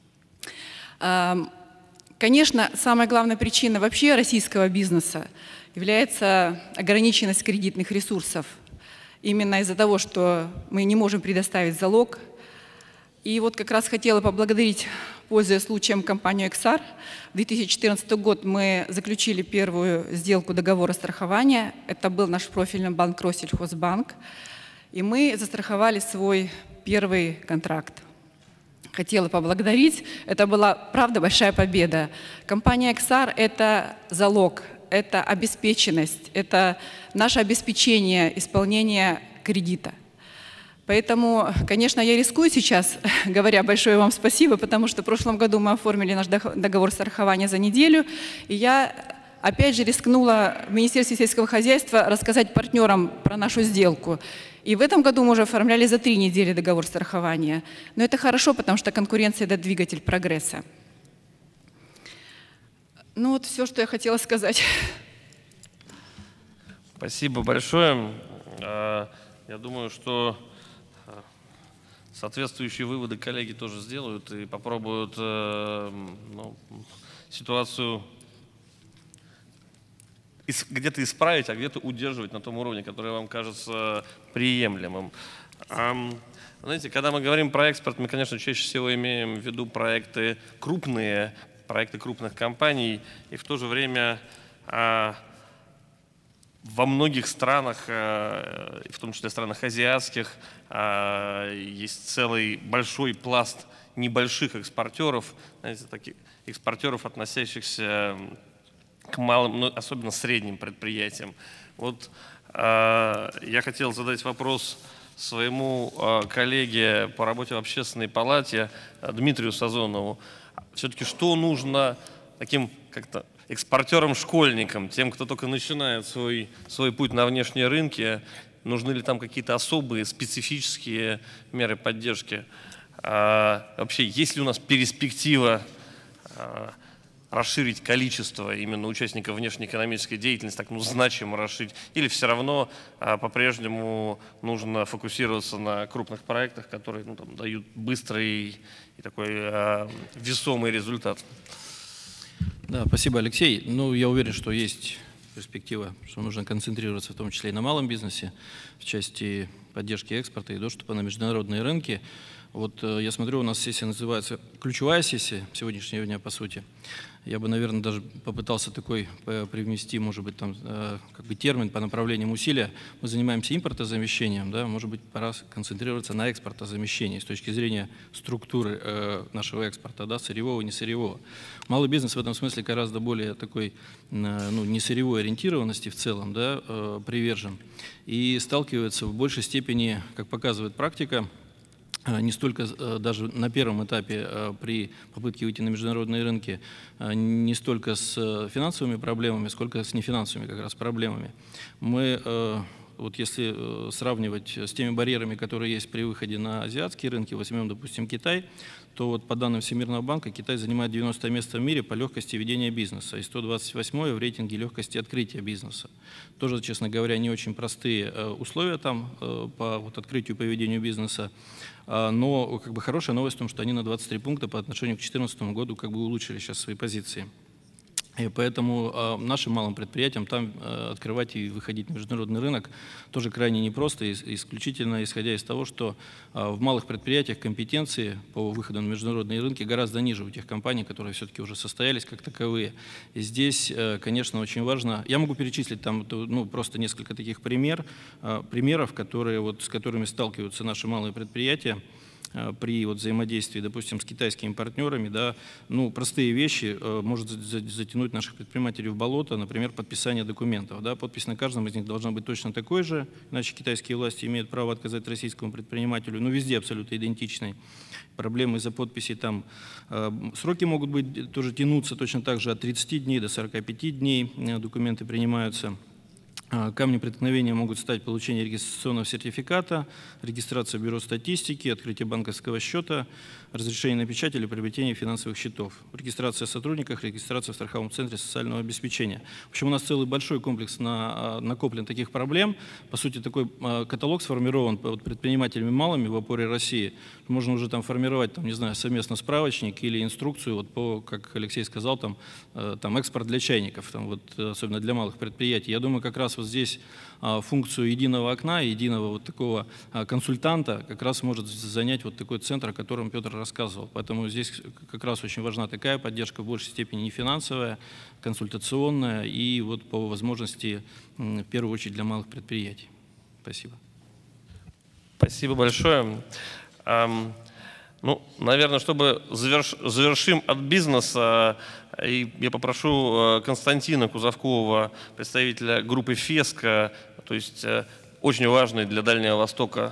Конечно, самая главная причина вообще российского бизнеса является ограниченность кредитных ресурсов. Именно из-за того, что мы не можем предоставить залог. И вот как раз хотела поблагодарить, пользуясь случаем, компанию «Эксар». В две тысячи четырнадцатый год мы заключили первую сделку договора страхования. Это был наш профильный банк Россельхозбанк. И мы застраховали свой первый контракт. Хотела поблагодарить. Это была, правда, большая победа. Компания «Эксар» – это залог, это обеспеченность, это наше обеспечение исполнения кредита. Поэтому, конечно, я рискую сейчас, говоря большое вам спасибо, потому что в прошлом году мы оформили наш договор страхования за неделю, и я опять же рискнула в Министерстве сельского хозяйства рассказать партнерам про нашу сделку. И в этом году мы уже оформляли за три недели договор страхования. Но это хорошо, потому что конкуренция – это двигатель прогресса. Ну вот все, что я хотела сказать. Спасибо большое. Я думаю, что соответствующие выводы коллеги тоже сделают и попробуют ну, ситуацию где-то исправить, а где-то удерживать на том уровне, который вам кажется приемлемым. Знаете, когда мы говорим про экспорт, мы, конечно, чаще всего имеем в виду проекты крупные, проекты крупных компаний, и в то же время во многих странах, в том числе странах азиатских, есть целый большой пласт небольших экспортеров, знаете, таких экспортеров, относящихся к малым, ну, особенно средним предприятиям. Вот я хотел задать вопрос своему коллеге по работе в Общественной палате Дмитрию Сазонову. Все-таки что нужно таким как-то экспортерам-школьникам, тем, кто только начинает свой, свой путь на внешние рынки, нужны ли там какие-то особые специфические меры поддержки. А, вообще, есть ли у нас перспектива а, расширить количество именно участников внешнеэкономической деятельности, так ну, значимо расширить, или все равно а, по-прежнему нужно фокусироваться на крупных проектах, которые ну, там, дают быстрый и такой а, весомый результат? Да, спасибо, Алексей. Ну, я уверен, что есть перспектива, что нужно концентрироваться в том числе и на малом бизнесе в части поддержки экспорта и доступа на международные рынки. Вот э, я смотрю, у нас сессия называется «Ключевая сессия» сегодняшнего дня, по сути. Я бы, наверное, даже попытался такой привнести, может быть, там, э, как бы термин по направлениям усилия. Мы занимаемся импортозамещением, да, может быть, пора концентрироваться на экспортозамещении с точки зрения структуры э, нашего экспорта, да, сырьевого и несырьевого. Малый бизнес в этом смысле гораздо более такой, э, ну, несырьевой ориентированности в целом, да, э, привержен и сталкивается в большей степени, как показывает практика, не столько даже на первом этапе при попытке выйти на международные рынки, не столько с финансовыми проблемами, сколько с нефинансовыми как раз проблемами. Мы, вот если сравнивать с теми барьерами, которые есть при выходе на азиатские рынки, возьмем, допустим, Китай, то вот по данным Всемирного банка Китай занимает девяностое место в мире по легкости ведения бизнеса и сто двадцать восьмое в рейтинге легкости открытия бизнеса. Тоже, честно говоря, не очень простые условия там по вот открытию и поведению бизнеса. Но как бы хорошая новость в том, что они на двадцать три пункта по отношению к две тысячи четырнадцатому году как бы улучшили сейчас свои позиции. И поэтому э, нашим малым предприятиям там э, открывать и выходить на международный рынок тоже крайне непросто, и, исключительно исходя из того, что э, в малых предприятиях компетенции по выходу на международные рынки гораздо ниже у тех компаний, которые все-таки уже состоялись как таковые. И здесь, э, конечно, очень важно, я могу перечислить там ну, просто несколько таких пример, э, примеров, которые, вот, с которыми сталкиваются наши малые предприятия при вот взаимодействии, допустим, с китайскими партнерами, да, ну, простые вещи э, может затянуть наших предпринимателей в болото, например, подписание документов. Да, подпись на каждом из них должна быть точно такой же, иначе китайские власти имеют право отказать российскому предпринимателю, ну, везде абсолютно идентичной. Проблемы из-за подписи там, э, сроки могут быть тоже тянуться точно так же от тридцати дней до сорока пяти дней э, документы принимаются. Камнем преткновения могут стать получение регистрационного сертификата, регистрация в бюро статистики, открытие банковского счета, разрешение на печать или приобретение финансовых счетов, регистрация сотрудников, регистрация в страховом центре социального обеспечения. В общем, у нас целый большой комплекс на, накоплен таких проблем. По сути, такой каталог сформирован предпринимателями малыми в опоре России. Можно уже там формировать, там, не знаю, совместно справочник или инструкцию, вот по, как Алексей сказал, там, там экспорт для чайников, там, вот, особенно для малых предприятий. Я думаю, как раз вот здесь а, функцию единого окна, единого вот такого а, консультанта как раз может занять вот такой центр, о котором Петр рассказывал. Поэтому здесь как раз очень важна такая поддержка, в большей степени не финансовая, консультационная и вот по возможности в первую очередь для малых предприятий. Спасибо. Спасибо большое. Um... Ну, наверное, чтобы заверш... завершим от бизнеса, и я попрошу Константина Кузовкова, представителя группы «Феска», то есть очень важной для Дальнего Востока,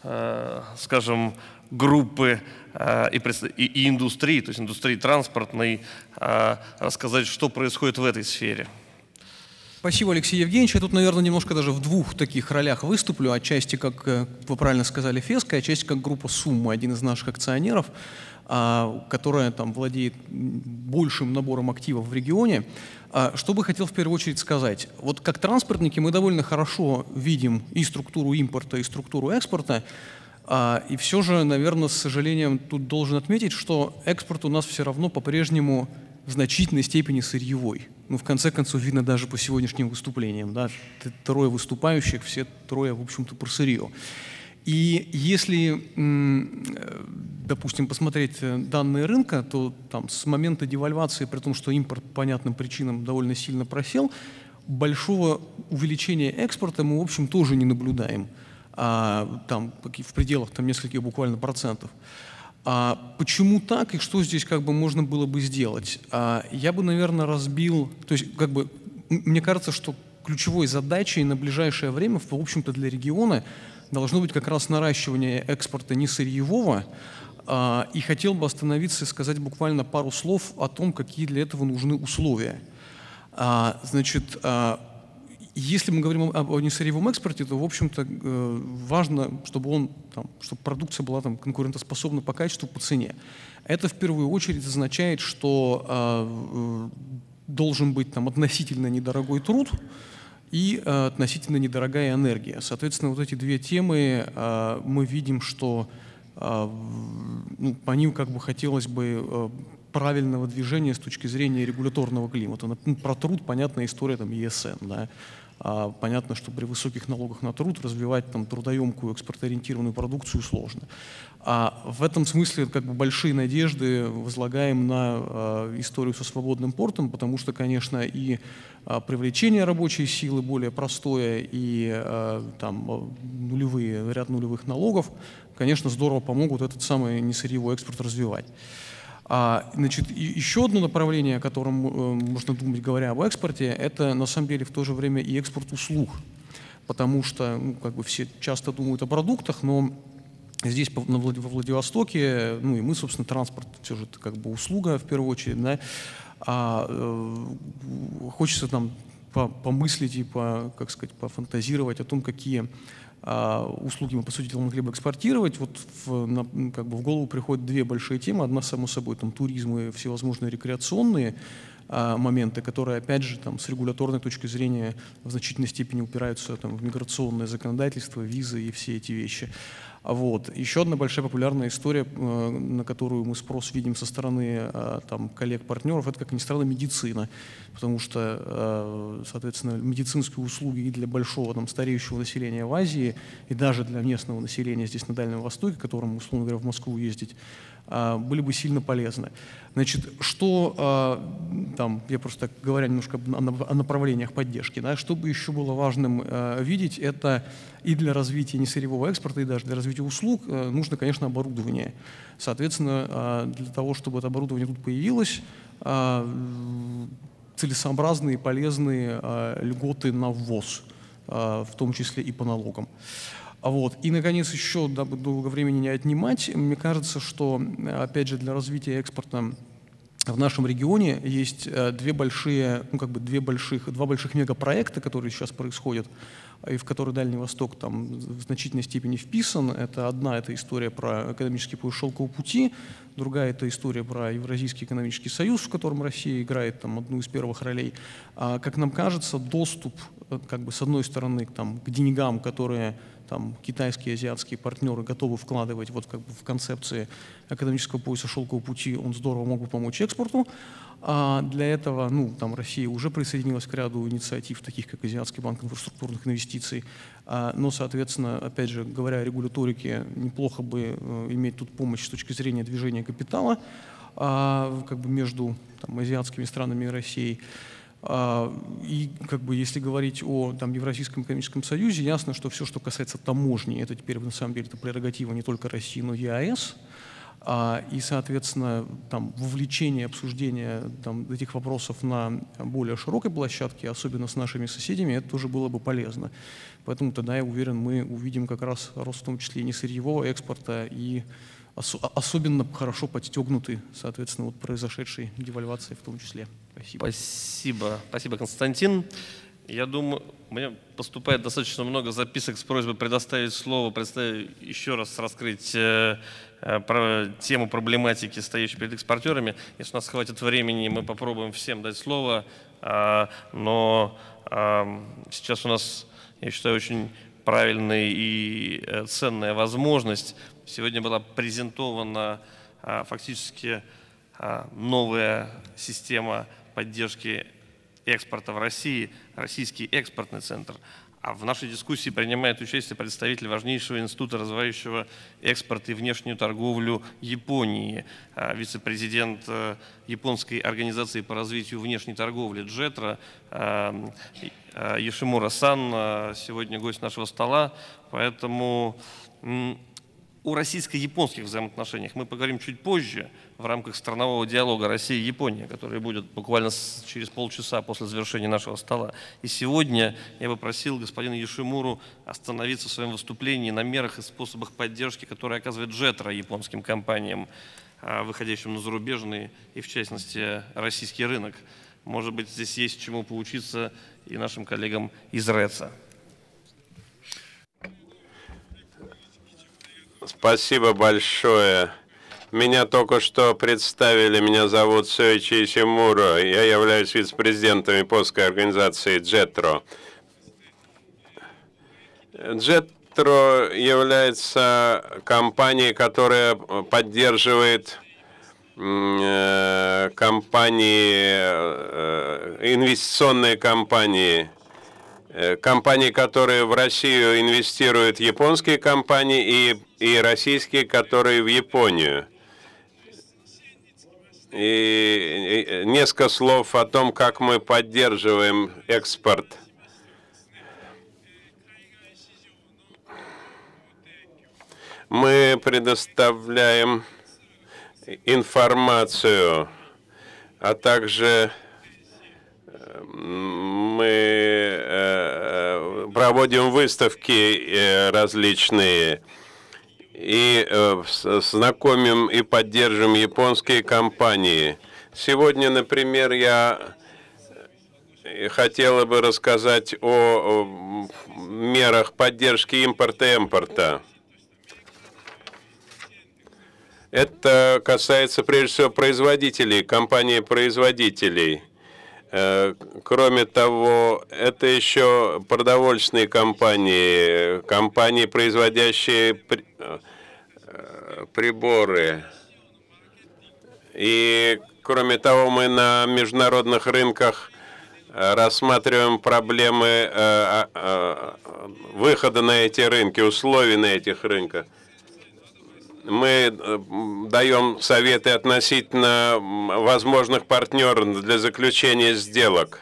скажем, группы и, и индустрии, то есть индустрии транспортной, рассказать, что происходит в этой сфере. Спасибо, Алексей Евгеньевич. Я тут, наверное, немножко даже в двух таких ролях выступлю. Отчасти, как вы правильно сказали, «Феска», отчасти как группа «Сумма», один из наших акционеров, которая там владеет большим набором активов в регионе. Что бы хотел в первую очередь сказать? Вот как транспортники мы довольно хорошо видим и структуру импорта, и структуру экспорта. И все же, наверное, с сожалением тут должен отметить, что экспорт у нас все равно по-прежнему в значительной степени сырьевой. Ну, в конце концов, видно даже по сегодняшним выступлениям. Да, трое выступающих, все трое, в общем-то, про сырье. И если, допустим, посмотреть данные рынка, то там с момента девальвации, при том, что импорт по понятным причинам довольно сильно просел, большого увеличения экспорта мы, в общем, тоже не наблюдаем. А, там, в пределах там, нескольких буквально процентов. А почему так и что здесь как бы можно было бы сделать? А я бы, наверное, разбил, то есть как бы мне кажется, что ключевой задачей на ближайшее время, в общем-то, для региона должно быть как раз наращивание экспорта не сырьевого. А, и хотел бы остановиться и сказать буквально пару слов о том, какие для этого нужны условия. А, значит, а, Если мы говорим об, о несырьевом экспорте, то, в общем-то, важно, чтобы, он, там, чтобы продукция была там, конкурентоспособна по качеству, по цене. Это в первую очередь означает, что э, должен быть там, относительно недорогой труд и э, относительно недорогая энергия. Соответственно, вот эти две темы э, мы видим, что э, ну, по ним как бы хотелось бы э, правильного движения с точки зрения регуляторного климата. Ну, про труд понятная история там, и эс эн. Да? А, понятно, что при высоких налогах на труд развивать там, трудоемкую экспортоориентированную продукцию сложно. А в этом смысле как бы, большие надежды возлагаем на а, историю со свободным портом, потому что, конечно, и а, привлечение рабочей силы более простое, и а, там, нулевые, ряд нулевых налогов, конечно, здорово помогут этот самый несырьевой экспорт развивать. А, значит, еще одно направление, о котором э, можно думать, говоря об экспорте, это на самом деле в то же время и экспорт услуг. Потому что ну, как бы все часто думают о продуктах, но здесь во Владивостоке, ну и мы, собственно, транспорт все же это как бы услуга в первую очередь, да, а, э, хочется там помыслить и по, как сказать, пофантазировать о том, какие услуги мы, по сути дела, могли бы экспортировать. Вот в, на, как бы в голову приходят две большие темы. Одна, само собой, там, туризм и всевозможные рекреационные а, моменты, которые, опять же, там, с регуляторной точки зрения в значительной степени упираются там, в миграционное законодательство, визы и все эти вещи. Вот. Еще одна большая популярная история, на которую мы спрос видим со стороны там, коллег-партнеров, это, как ни странно, медицина. Потому что, соответственно, медицинские услуги и для большого там, стареющего населения в Азии, и даже для местного населения здесь на Дальнем Востоке, которому, условно говоря, в Москву ездить, были бы сильно полезны. Значит, что, там, я просто так говоря немножко о направлениях поддержки, да, что бы еще было важным видеть, это и для развития несырьевого экспорта, и даже для развития услуг нужно, конечно, оборудование. Соответственно, для того, чтобы это оборудование тут появилось, целесообразные и полезные льготы на ввоз, в том числе и по налогам. Вот. И, наконец, еще, дабы долго времени не отнимать, мне кажется, что, опять же, для развития экспорта в нашем регионе есть две большие, ну, как бы две больших, два больших мегапроекта, которые сейчас происходят, и в которые Дальний Восток там в значительной степени вписан. Это одна, это история про экономический пояс Шелкового пути, другая это история про Евразийский экономический союз, в котором Россия играет там одну из первых ролей. А, как нам кажется, доступ, как бы, с одной стороны, там, к деньгам, которые там, китайские, азиатские партнеры готовы вкладывать вот, как бы, в концепции экономического пояса Шелкового пути, он здорово мог бы помочь экспорту. А для этого ну, там, Россия уже присоединилась к ряду инициатив, таких как Азиатский банк инфраструктурных инвестиций. А, но, соответственно, опять же, говоря о регуляторике, неплохо бы э, иметь тут помощь с точки зрения движения капитала а, как бы между там, азиатскими странами и Россией. И как бы, если говорить о там, Евразийском экономическом союзе, ясно, что все, что касается таможни, это теперь на самом деле это прерогатива не только России, но и ЕАЭС. И, соответственно, там, вовлечение, обсуждение там, этих вопросов на более широкой площадке, особенно с нашими соседями, это тоже было бы полезно. Поэтому тогда, я уверен, мы увидим как раз рост в том числе и несырьевого экспорта и особенно хорошо подстегнуты, соответственно, вот произошедшей девальвацией в том числе. Спасибо. Спасибо, Спасибо, Константин. Я думаю, мне поступает достаточно много записок с просьбой предоставить слово, представить, еще раз раскрыть э, э, про тему проблематики, стоящей перед экспортерами. Если у нас хватит времени, мы попробуем всем дать слово. Э, но э, сейчас у нас, я считаю, очень правильная и э, ценная возможность. Сегодня была презентована э, фактически э, новая система поддержки экспорта в России, Российский экспортный центр. А в нашей дискуссии принимает участие представитель важнейшего института, развивающего экспорт и внешнюю торговлю Японии, вице-президент японской организации по развитию внешней торговли джетра Йошимура-сан, сегодня гость нашего стола. Поэтому о российско-японских взаимоотношениях мы поговорим чуть позже в рамках странового диалога Россия-Япония, который будет буквально через полчаса после завершения нашего стола. И сегодня я бы просил господина Йошимуру остановиться в своем выступлении на мерах и способах поддержки, которые оказывает джетра японским компаниям, выходящим на зарубежный и, в частности, российский рынок. Может быть, здесь есть чему поучиться и нашим коллегам из РЭЦа. Спасибо большое. Меня только что представили. Меня зовут Сёичи Исимура. Я являюсь вице-президентом японской организации джетро. джетро является компанией, которая поддерживает э, компании, э, инвестиционные компании, э, компании, которые в Россию инвестируют, японские компании, и, и российские, которые в Японию. И, и несколько слов о том, как мы поддерживаем экспорт. Мы предоставляем информацию, а также мы проводим выставки различные и знакомим и поддерживаем японские компании. Сегодня, например, я хотела бы рассказать о мерах поддержки импорта-экспорта. Это касается прежде всего производителей, компаний-производителей. Кроме того, это еще продовольственные компании, компании, производящие приборы. И кроме того, мы на международных рынках рассматриваем проблемы выхода на эти рынки, условий на этих рынках. Мы даем советы относительно возможных партнеров для заключения сделок.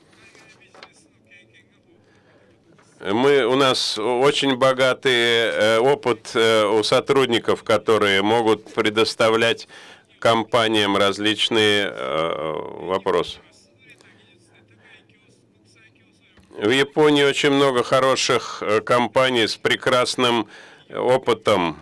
Мы, у нас очень богатый опыт у сотрудников, которые могут предоставлять компаниям различные вопросы. В Японии очень много хороших компаний с прекрасным опытом.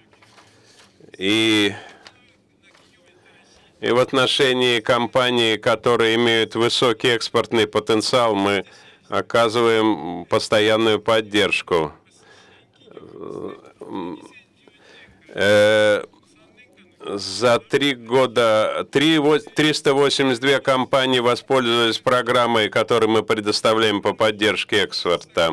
И, и в отношении компаний, которые имеют высокий экспортный потенциал, мы оказываем постоянную поддержку. Э, за три года триста восемьдесят две компании воспользовались программой, которую мы предоставляем по поддержке экспорта.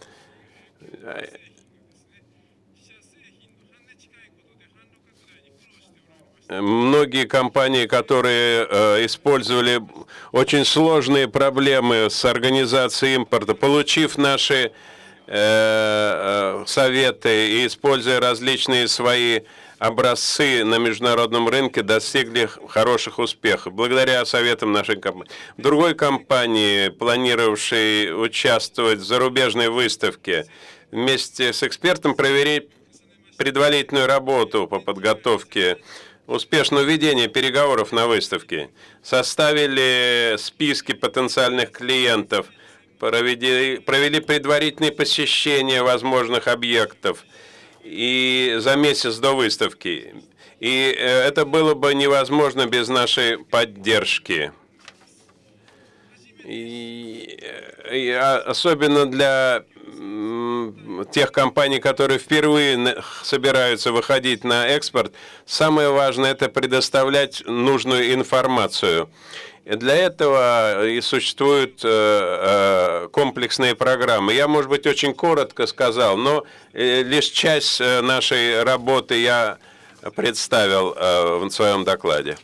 Многие компании, которые э, использовали очень сложные проблемы с организацией импорта, получив наши э, э, советы и используя различные свои образцы на международном рынке, достигли хороших успехов благодаря советам нашей компании. В другой компании, планировавшей участвовать в зарубежной выставке, вместе с экспертом проверить предварительную работу по подготовке успешного ведения переговоров на выставке, составили списки потенциальных клиентов, провели, провели предварительные посещения возможных объектов и за месяц до выставки. И это было бы невозможно без нашей поддержки. И, и особенно для тех компаний, которые впервые собираются выходить на экспорт, самое важное – это предоставлять нужную информацию. И для этого и существуют комплексные программы. Я, может быть, очень коротко сказал, но лишь часть нашей работы я представил в своем докладе.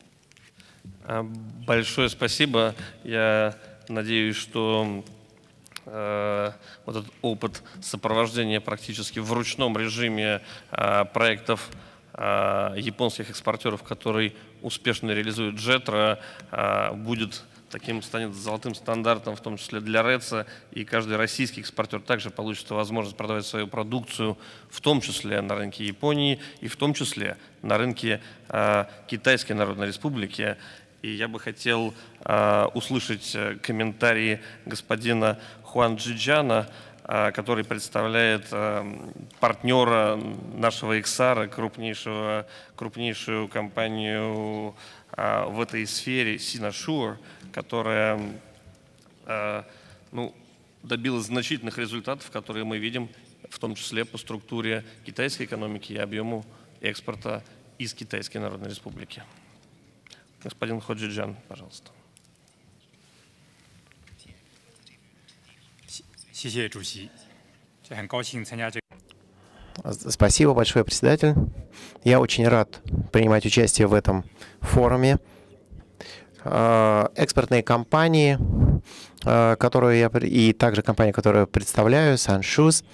Большое спасибо. Я надеюсь, что э, вот этот опыт сопровождения практически в ручном режиме э, проектов э, японских экспортеров, которые успешно реализуют джетро, э, будет таким, станет золотым стандартом, в том числе для РЭЦа, и каждый российский экспортер также получит возможность продавать свою продукцию, в том числе на рынке Японии и в том числе на рынке э, Китайской Народной Республики. И я бы хотел э, услышать комментарии господина Хуан Джиджана, э, который представляет э, партнера нашего Иксара, крупнейшего, крупнейшую компанию а, в этой сфере Sinosure, которая а, ну, добилась значительных результатов, которые мы видим, в том числе по структуре китайской экономики и объему экспорта из Китайской Народной Республики. Господин Ходжиджан, пожалуйста. Спасибо большое, председатель. Я очень рад принимать участие в этом форуме. Экспортные компании, которые я, и также компания, которую я представляю, SunShoes,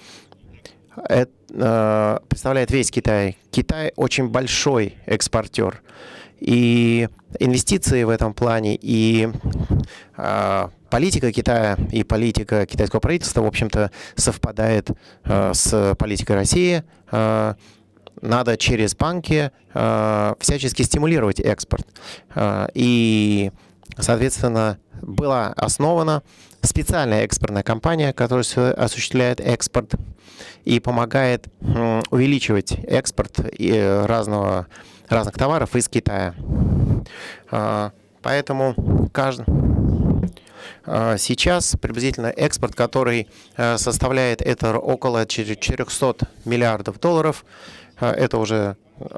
представляет весь Китай. Китай очень большой экспортер. И инвестиции в этом плане, и э, политика Китая, и политика китайского правительства, в общем-то, совпадает э, с политикой России. Э, надо через банки э, всячески стимулировать экспорт. Э, и, соответственно, была основана специальная экспортная компания, которая осуществляет экспорт и помогает э, увеличивать экспорт и разного разных товаров из Китая. Поэтому каждый, сейчас приблизительно экспорт, который составляет, это около четырёхсот миллиардов долларов. Это уже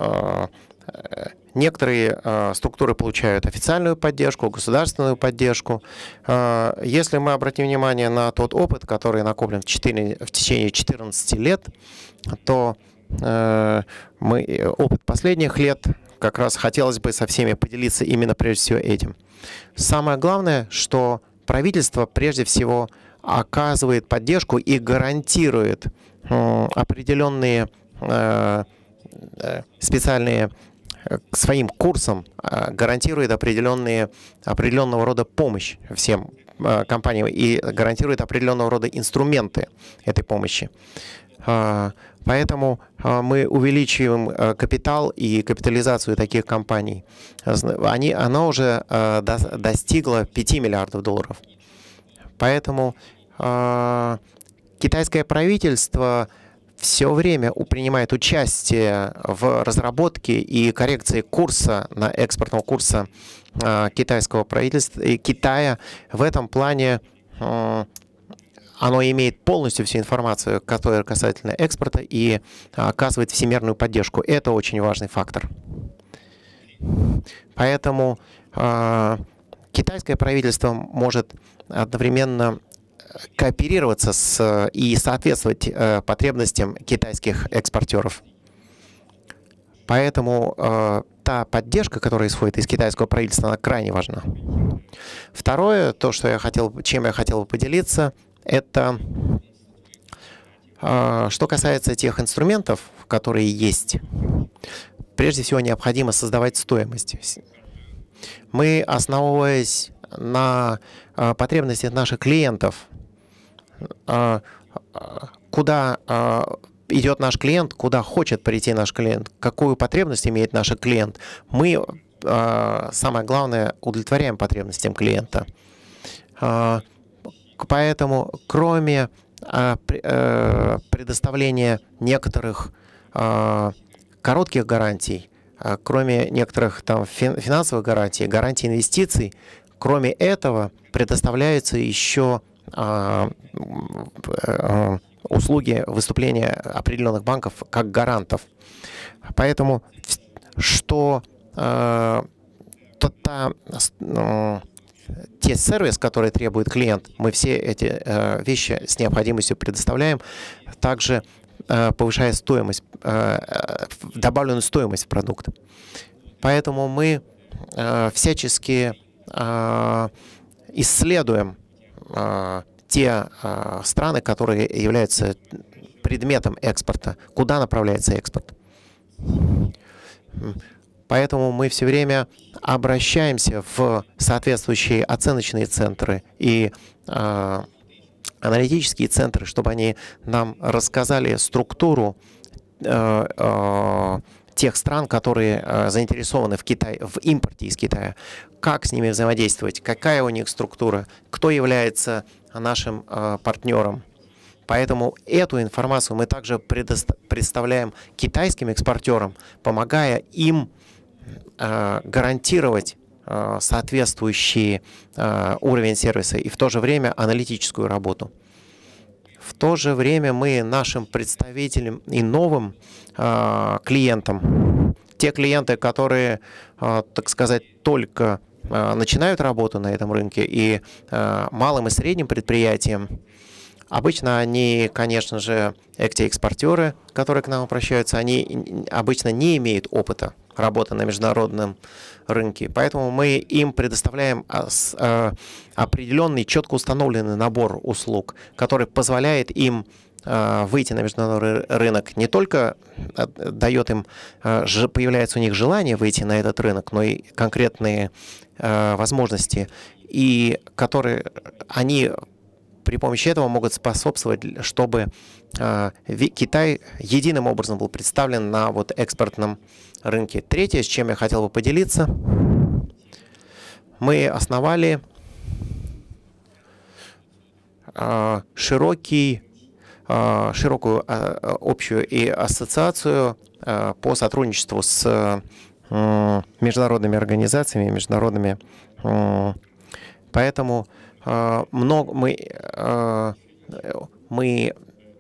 некоторые структуры получают официальную поддержку, государственную поддержку. Если мы обратим внимание на тот опыт, который накоплен в, четыре, в течение четырнадцати лет, то мы, опыт последних лет, как раз хотелось бы со всеми поделиться именно прежде всего этим. Самое главное, что правительство прежде всего оказывает поддержку и гарантирует э, определенные э, специальные к своим курсам, э, гарантирует определенные, определенного рода помощь всем э, компаниям и гарантирует определенного рода инструменты этой помощи. Поэтому мы увеличиваем капитал и капитализацию таких компаний. Они, она уже достигла пяти миллиардов долларов. Поэтому китайское правительство все время принимает участие в разработке и коррекции курса, на экспортного курса китайского правительства и Китая. В этом плане оно имеет полностью всю информацию, которая касательно экспорта, и оказывает всемирную поддержку. Это очень важный фактор. Поэтому э, китайское правительство может одновременно кооперироваться с, и соответствовать э, потребностям китайских экспортеров. Поэтому э, та поддержка, которая исходит из китайского правительства, она крайне важна. Второе, то, что я хотел, чем я хотел бы поделиться, это э, что касается тех инструментов, которые есть. Прежде всего, необходимо создавать стоимость. Мы, основываясь на э, потребностях наших клиентов, э, куда э, идет наш клиент, куда хочет прийти наш клиент, какую потребность имеет наш клиент, мы, э, самое главное, удовлетворяем потребностям клиента. Э, поэтому, кроме э, э, предоставления некоторых э, коротких гарантий, э, кроме некоторых там финансовых гарантий, гарантий инвестиций, кроме этого предоставляются еще э, э, услуги выступления определенных банков как гарантов. Поэтому что э, то, та, э, те сервисы, которые требует клиент, мы все эти э, вещи с необходимостью предоставляем, также э, повышая стоимость, э, добавленную стоимость в продукт. Поэтому мы э, всячески э, исследуем э, те э, страны, которые являются предметом экспорта, куда направляется экспорт. Поэтому мы все время обращаемся в соответствующие оценочные центры и э, аналитические центры, чтобы они нам рассказали структуру э, э, тех стран, которые э, заинтересованы в, Китай, в импорте из Китая, как с ними взаимодействовать, какая у них структура, кто является нашим э, партнером. Поэтому эту информацию мы также предоставляем китайским экспортерам, помогая им гарантировать соответствующий уровень сервиса и в то же время аналитическую работу. В то же время мы нашим представителям и новым клиентам, те клиенты, которые, так сказать, только начинают работу на этом рынке, и малым и средним предприятиям, обычно они, конечно же, экспортеры, которые к нам обращаются, они обычно не имеют опыта работы на международном рынке. Поэтому мы им предоставляем определенный, четко установленный набор услуг, который позволяет им выйти на международный рынок, не только дает им, появляется у них желание выйти на этот рынок, но и конкретные возможности, и которые они при помощи этого могут способствовать, чтобы Китай единым образом был представлен на вот экспортном рынке. Третье, с чем я хотел бы поделиться, мы основали широкий, широкую общую и ассоциацию по сотрудничеству с международными организациями, международными. Поэтому много мы, мы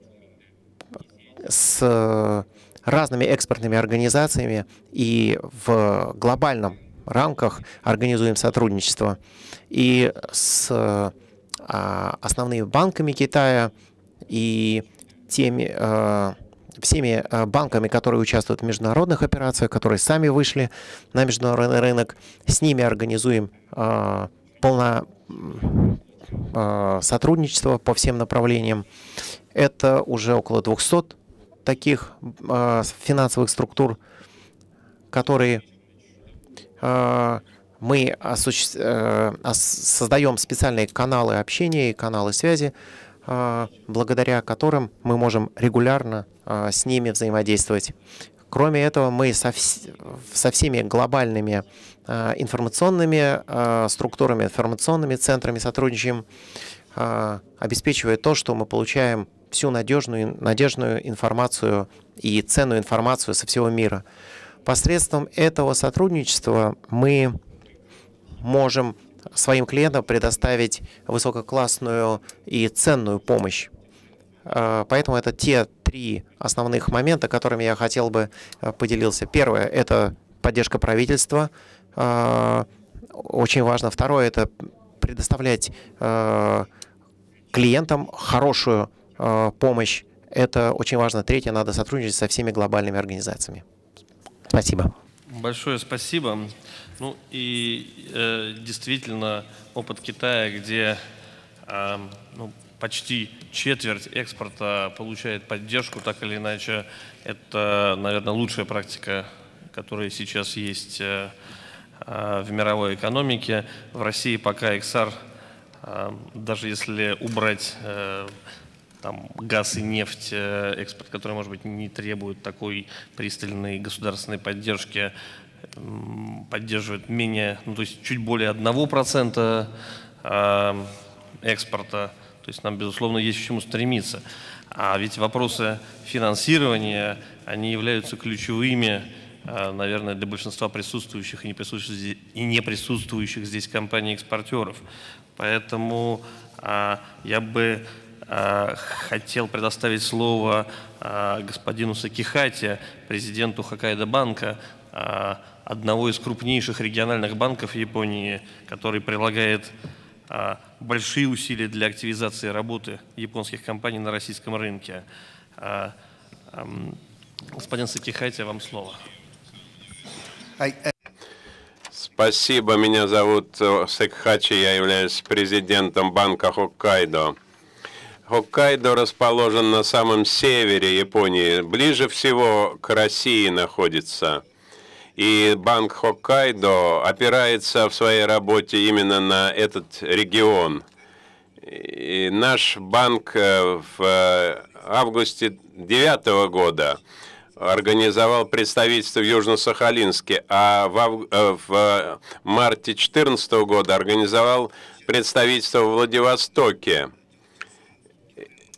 с разными экспортными организациями и в глобальном рамках организуем сотрудничество и с основными банками Китая и теми всеми банками, которые участвуют в международных операциях, которые сами вышли на международный рынок. С ними организуем полное сотрудничество по всем направлениям. Это уже около двухсот таких финансовых структур, которые мы создаем специальные каналы общения и каналы связи, благодаря которым мы можем регулярно с ними взаимодействовать. Кроме этого, мы со, вс со всеми глобальными информационными структурами, информационными центрами сотрудничаем, обеспечивая то, что мы получаем всю надежную, надежную информацию и ценную информацию со всего мира. Посредством этого сотрудничества мы можем своим клиентам предоставить высококлассную и ценную помощь. Поэтому это те три основных момента, которыми я хотел бы поделиться. Первое – это поддержка правительства. Очень важно. Второе – это предоставлять клиентам хорошую помощь. Это очень важно. Третье – надо сотрудничать со всеми глобальными организациями. Спасибо. Большое спасибо. Ну и э, действительно опыт Китая, где э, ну, почти четверть экспорта получает поддержку, так или иначе, это, наверное, лучшая практика, которая сейчас есть э, э, в мировой экономике. В России пока икс ар, э, даже если убрать э, там, газ и нефть, э, экспорт, который, может быть, не требует такой пристальной государственной поддержки, поддерживает менее, ну, то есть чуть более одного процента э, экспорта. То есть нам, безусловно, есть к чему стремиться. А ведь вопросы финансирования, они являются ключевыми, э, наверное, для большинства присутствующих и не присутствующих здесь, и не присутствующих здесь компаний-экспортеров. Поэтому э, я бы э, хотел предоставить слово э, господину Сакихате, президенту Хоккайдо банка, э, одного из крупнейших региональных банков Японии, который прилагает а, большие усилия для активизации работы японских компаний на российском рынке. А, а, господин Сакихате, вам слово. Спасибо. Меня зовут Сакихачи, я являюсь президентом банка Хоккайдо. Хоккайдо расположен на самом севере Японии, ближе всего к России находится. И банк Хоккайдо опирается в своей работе именно на этот регион. И наш банк в августе две тысячи девятого года организовал представительство в Южно-Сахалинске, а в, в марте две тысячи четырнадцатого года организовал представительство в Владивостоке.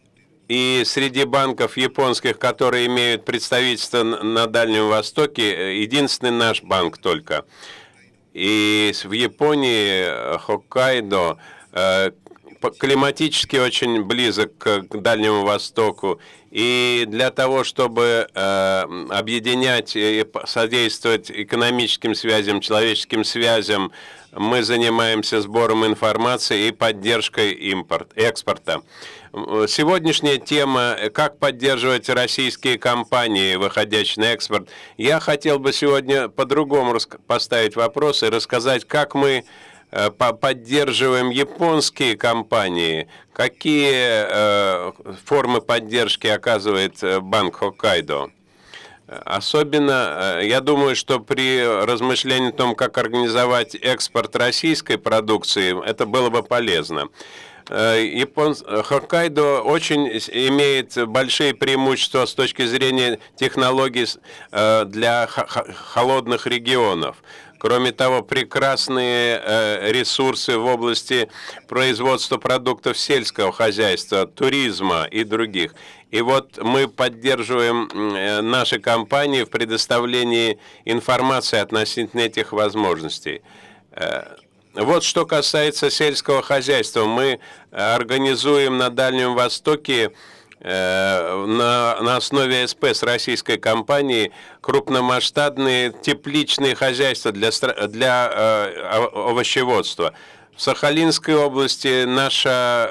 И среди банков японских, которые имеют представительство на Дальнем Востоке, единственный наш банк только. И в Японии, Хоккайдо, климатически очень близок к Дальнему Востоку. И для того, чтобы объединять и содействовать экономическим связям, человеческим связям, мы занимаемся сбором информации и поддержкой импорт, экспорта. Сегодняшняя тема – как поддерживать российские компании, выходящие на экспорт. Я хотел бы сегодня по-другому поставить вопрос и рассказать, как мы поддерживаем японские компании, какие формы поддержки оказывает Банк Хоккайдо. Особенно, я думаю, что при размышлении о том, как организовать экспорт российской продукции, это было бы полезно. Япон... Хоккайдо очень имеет большие преимущества с точки зрения технологий для холодных регионов. Кроме того, прекрасные ресурсы в области производства продуктов сельского хозяйства, туризма и других. И вот мы поддерживаем наши компании в предоставлении информации относительно этих возможностей. Вот что касается сельского хозяйства. Мы организуем на Дальнем Востоке на, на основе СП с российской компанией крупномасштабные тепличные хозяйства для, для э, овощеводства. В Сахалинской области наша,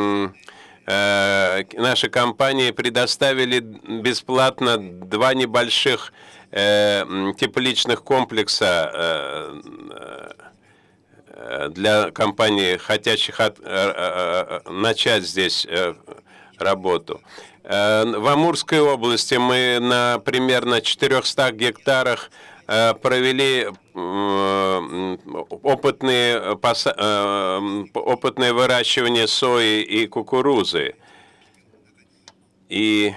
э, наши компании предоставили бесплатно два небольших э, тепличных комплекса э, для компаний, хотящих от, э, э, начать здесь э, работу. В Амурской области мы на примерно четырёхстах гектарах провели опытные, опытное выращивание сои и кукурузы. И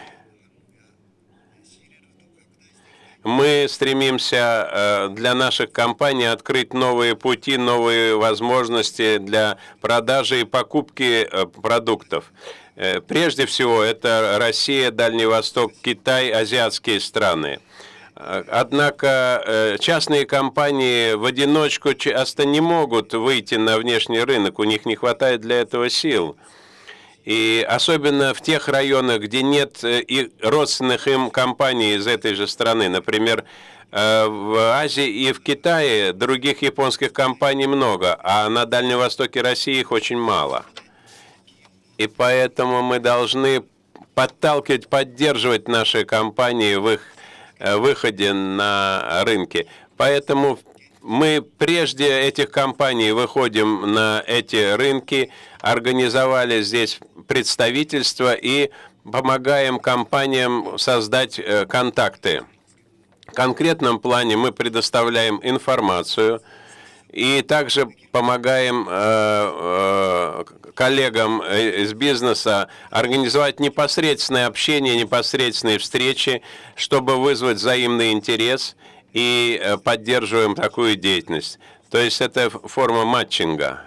мы стремимся для наших компаний открыть новые пути, новые возможности для продажи и покупки продуктов. Прежде всего, это Россия, Дальний Восток, Китай, азиатские страны. Однако частные компании в одиночку часто не могут выйти на внешний рынок, у них не хватает для этого сил. И особенно в тех районах, где нет и родственных им компаний из этой же страны. Например, в Азии и в Китае других японских компаний много, а на Дальнем Востоке России их очень мало. И поэтому мы должны подталкивать, поддерживать наши компании в их выходе на рынки. Поэтому мы прежде этих компаний выходим на эти рынки, организовали здесь представительство и помогаем компаниям создать контакты. В конкретном плане мы предоставляем информацию и также помогаем э, э, коллегам из бизнеса организовать непосредственное общение, непосредственные встречи, чтобы вызвать взаимный интерес, и э, поддерживаем такую деятельность. То есть это форма матчинга.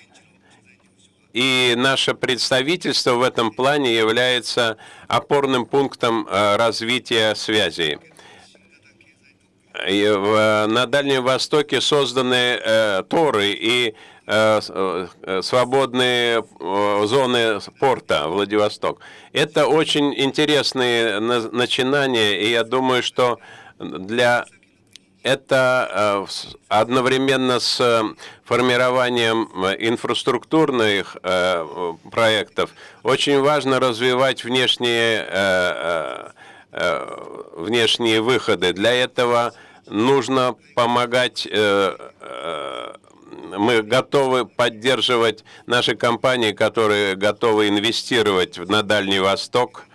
И наше представительство в этом плане является опорным пунктом э, развития связей. И в, на Дальнем Востоке созданы э, торы и э, свободные э, зоны порта Владивосток. Это очень интересные на, начинания, и я думаю, что для это э, одновременно с формированием инфраструктурных э, проектов очень важно развивать внешние э, э, внешние выходы. Для этого нужно помогать, мы готовы поддерживать наши компании, которые готовы инвестировать на Дальний Восток.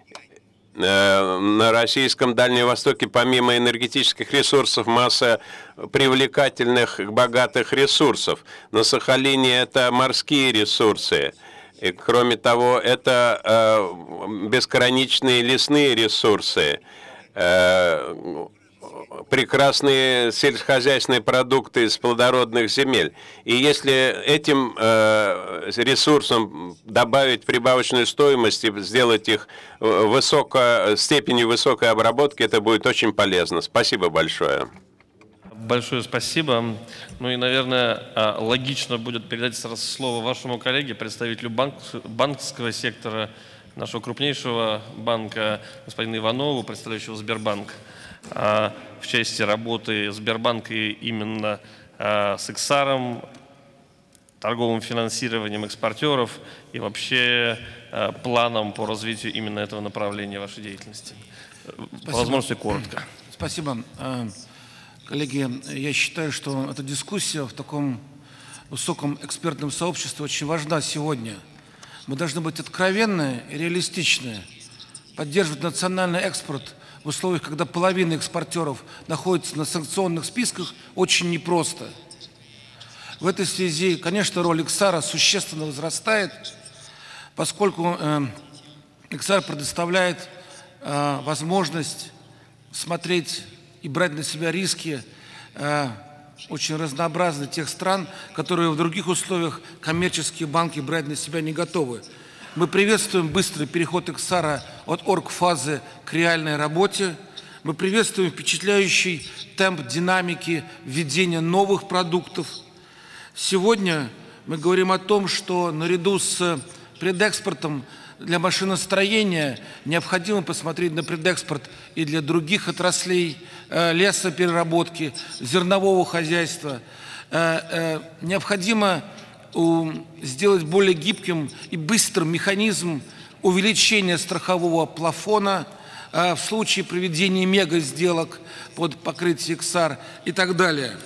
На российском Дальнем Востоке помимо энергетических ресурсов масса привлекательных, богатых ресурсов. На Сахалине это морские ресурсы. И, кроме того, это э, бесконечные лесные ресурсы. Э, прекрасные сельскохозяйственные продукты из плодородных земель. И если этим э, ресурсам добавить прибавочную стоимость и сделать их высоко, степенью высокой обработки, это будет очень полезно. Спасибо большое. Большое спасибо. Ну и, наверное, логично будет передать сразу слово вашему коллеге, представителю банк, банковского сектора, нашего крупнейшего банка, господину Иванову, представляющего Сбербанк, в части работы Сбербанка именно с Эксаром, торговым финансированием экспортеров и вообще планом по развитию именно этого направления вашей деятельности. Спасибо. По возможности коротко. Спасибо. Коллеги, я считаю, что эта дискуссия в таком высоком экспертном сообществе очень важна сегодня. Мы должны быть откровенны и реалистичны. Поддерживать национальный экспорт в условиях, когда половина экспортеров находится на санкционных списках, очень непросто. В этой связи, конечно, роль Эксара существенно возрастает, поскольку э, Эксар предоставляет э, возможность смотреть и брать на себя риски э, очень разнообразны тех стран, которые в других условиях коммерческие банки брать на себя не готовы. Мы приветствуем быстрый переход Эксара от оргфазы к реальной работе. Мы приветствуем впечатляющий темп динамики введения новых продуктов. Сегодня мы говорим о том, что наряду с предэкспортом для машиностроения необходимо посмотреть на предэкспорт и для других отраслей, э, лесопереработки, зернового хозяйства. Э, э, необходимо э, сделать более гибким и быстрым механизм увеличения страхового плафона э, в случае проведения мега-сделок под покрытие Эксар и так далее.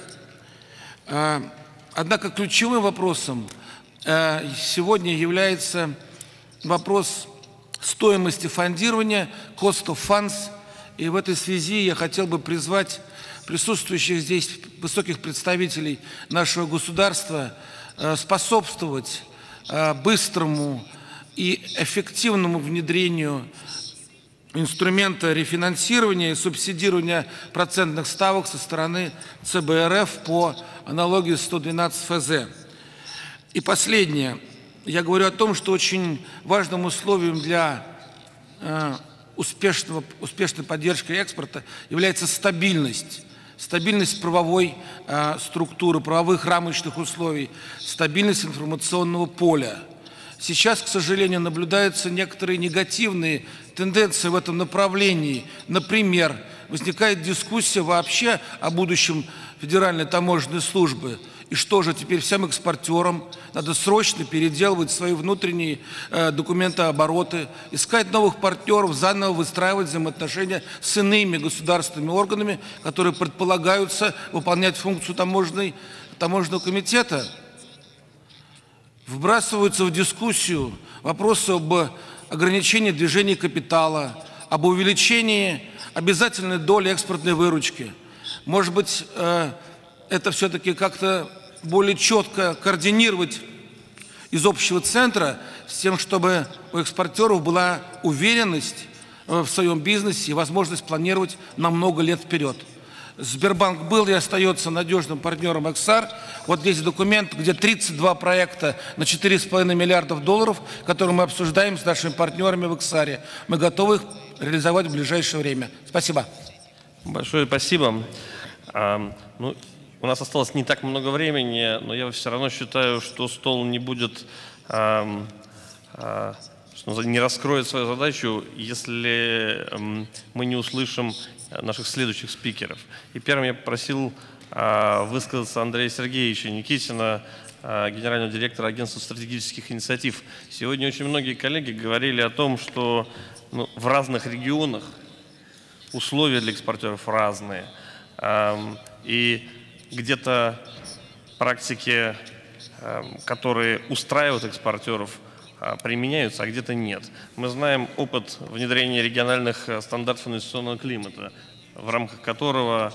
Э, однако ключевым вопросом э, сегодня является вопрос стоимости фондирования, cost of funds. И в этой связи я хотел бы призвать присутствующих здесь высоких представителей нашего государства способствовать быстрому и эффективному внедрению инструмента рефинансирования и субсидирования процентных ставок со стороны Цэ Бэ Эр Эф по аналогии сто двенадцать Эф Зэ. И последнее. Я говорю о том, что очень важным условием для э, успешного, успешной поддержки экспорта является стабильность. Стабильность правовой э, структуры, правовых рамочных условий, стабильность информационного поля. Сейчас, к сожалению, наблюдаются некоторые негативные тенденции в этом направлении. Например, возникает дискуссия вообще о будущем Федеральной таможенной службы. И что же, теперь всем экспортерам надо срочно переделывать свои внутренние э, документообороты, искать новых партнеров, заново выстраивать взаимоотношения с иными государственными органами, которые предполагаются выполнять функцию таможенной, таможенного комитета. Вбрасываются в дискуссию вопросы об ограничении движения капитала, об увеличении обязательной доли экспортной выручки. Может быть, э, это все-таки как-то более четко координировать из общего центра с тем, чтобы у экспортеров была уверенность в своем бизнесе и возможность планировать на много лет вперед. Сбербанк был и остается надежным партнером Эксар. Вот здесь документ, где тридцать два проекта на четыре с половиной миллиардов долларов, которые мы обсуждаем с нашими партнерами в Эксаре. Мы готовы их реализовать в ближайшее время. Спасибо. Большое спасибо. А, ну, у нас осталось не так много времени, но я все равно считаю, что стол не будет, а, а, что не раскроет свою задачу, если а, мы не услышим наших следующих спикеров. И первым я попросил а, высказаться Андрея Сергеевича Никитина, а, генерального директора Агентства стратегических инициатив. Сегодня очень многие коллеги говорили о том, что ну, в разных регионах условия для экспортеров разные. А, и где-то практики, которые устраивают экспортеров, применяются, а где-то нет. Мы знаем опыт внедрения региональных стандартов инвестиционного климата, в рамках которого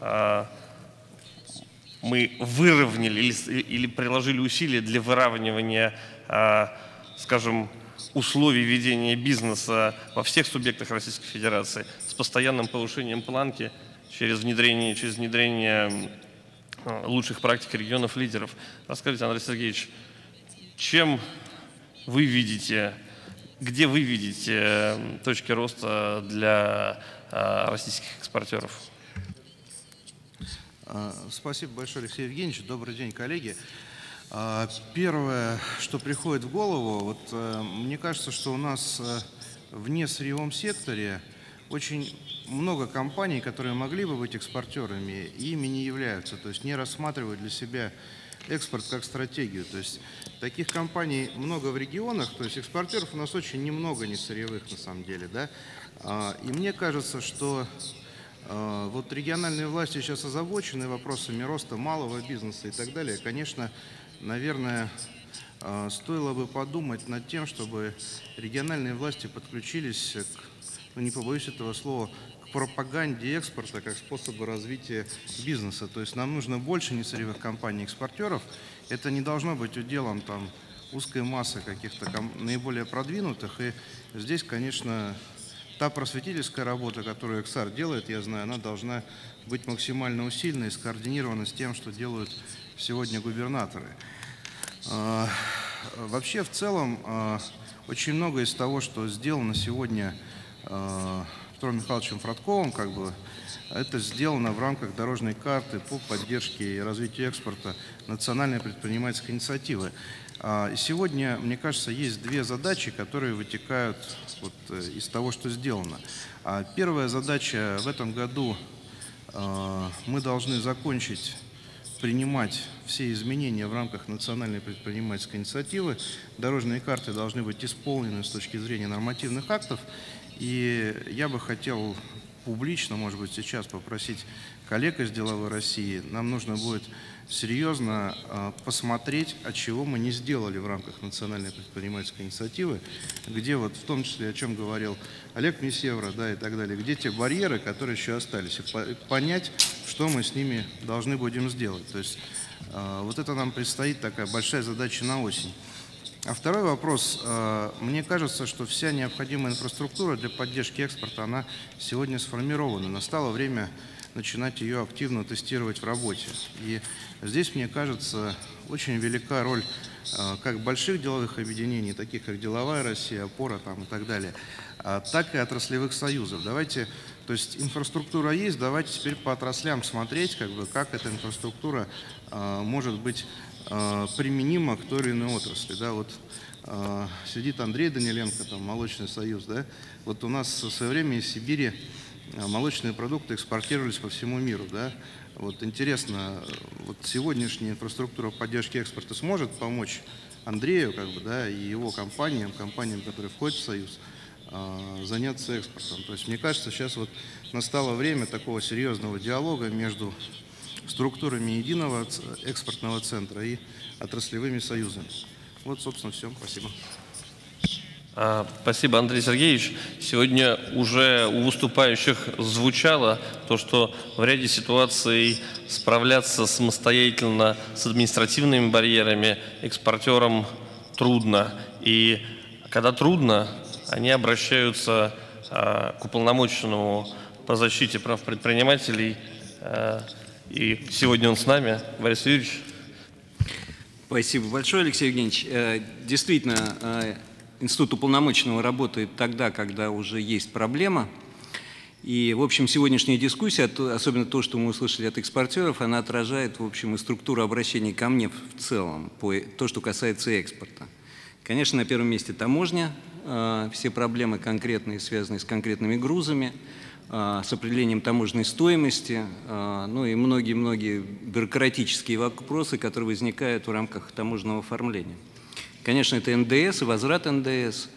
мы выровняли или, или приложили усилия для выравнивания, скажем, условий ведения бизнеса во всех субъектах Российской Федерации с постоянным повышением планки, через внедрение, через внедрение лучших практик регионов-лидеров. Расскажите, Андрей Сергеевич, чем вы видите, где вы видите точки роста для российских экспортеров? Спасибо большое, Алексей Евгеньевич. Добрый день, коллеги. Первое, что приходит в голову, вот мне кажется, что у нас в несырьевом секторе очень много компаний, которые могли бы быть экспортерами, и ими не являются, то есть не рассматривают для себя экспорт как стратегию. То есть таких компаний много в регионах, то есть экспортеров у нас очень немного несырьевых на самом деле, да. И мне кажется, что вот региональные власти сейчас озабочены вопросами роста малого бизнеса и так далее. Конечно, наверное, стоило бы подумать над тем, чтобы региональные власти подключились к, ну, не побоюсь этого слова, к пропаганде экспорта как способа развития бизнеса. То есть нам нужно больше несырьевых компаний-экспортеров. Это не должно быть уделом там узкой массы каких-то наиболее продвинутых. И здесь, конечно, та просветительская работа, которую Эксар делает, я знаю, она должна быть максимально усилена и скоординирована с тем, что делают сегодня губернаторы. Вообще, в целом, очень многое из того, что сделано сегодня Петром Михайловичем Фродковым, как бы, это сделано в рамках дорожной карты по поддержке и развитию экспорта национальной предпринимательской инициативы. И сегодня, мне кажется, есть две задачи, которые вытекают вот из того, что сделано. Первая задача: в этом году мы должны закончить принимать все изменения в рамках национальной предпринимательской инициативы. Дорожные карты должны быть исполнены с точки зрения нормативных актов. И я бы хотел публично, может быть, сейчас попросить коллег из «Деловой России», нам нужно будет серьезно э, посмотреть, от чего мы не сделали в рамках национальной предпринимательской инициативы, где вот в том числе, о чем говорил Олег Месевра, да, и так далее, где те барьеры, которые еще остались, и по понять, что мы с ними должны будем сделать. То есть э, вот это нам предстоит такая большая задача на осень. А второй вопрос. Мне кажется, что вся необходимая инфраструктура для поддержки экспорта, она сегодня сформирована. Настало время начинать ее активно тестировать в работе. И здесь, мне кажется, очень велика роль как больших деловых объединений, таких как «Деловая Россия», «Опора» там, и так далее, так и отраслевых союзов. Давайте, то есть инфраструктура есть, давайте теперь по отраслям смотреть, как бы, как эта инфраструктура может быть применимо к той или иной отрасли. Да, вот э, сидит Андрей Даниленко, там, Молочный союз. Да? Вот у нас в свое время из Сибири молочные продукты экспортировались по всему миру. Да? Вот интересно, вот сегодняшняя инфраструктура поддержки экспорта сможет помочь Андрею, как бы, да, и его компаниям, компаниям, которые входят в союз, э, заняться экспортом. То есть мне кажется, сейчас вот настало время такого серьезного диалога между структурами единого экспортного центра и отраслевыми союзами. Вот, собственно, все. Спасибо. Спасибо, Андрей Сергеевич. Сегодня уже у выступающих звучало то, что в ряде ситуаций справляться самостоятельно с административными барьерами экспортерам трудно. И когда трудно, они обращаются к уполномоченному по защите прав предпринимателей. И сегодня он с нами. Борис Юрьевич. Спасибо большое, Алексей Евгеньевич. Действительно, институт уполномоченного работает тогда, когда уже есть проблема. И, в общем, сегодняшняя дискуссия, особенно то, что мы услышали от экспортеров, она отражает, в общем, и структуру обращений ко мне в целом, по то, что касается экспорта. Конечно, на первом месте таможня, все проблемы конкретные, связанные с конкретными грузами, с определением таможенной стоимости, ну и многие-многие бюрократические вопросы, которые возникают в рамках таможенного оформления. Конечно, это эн дэ эс и возврат эн дэ эс,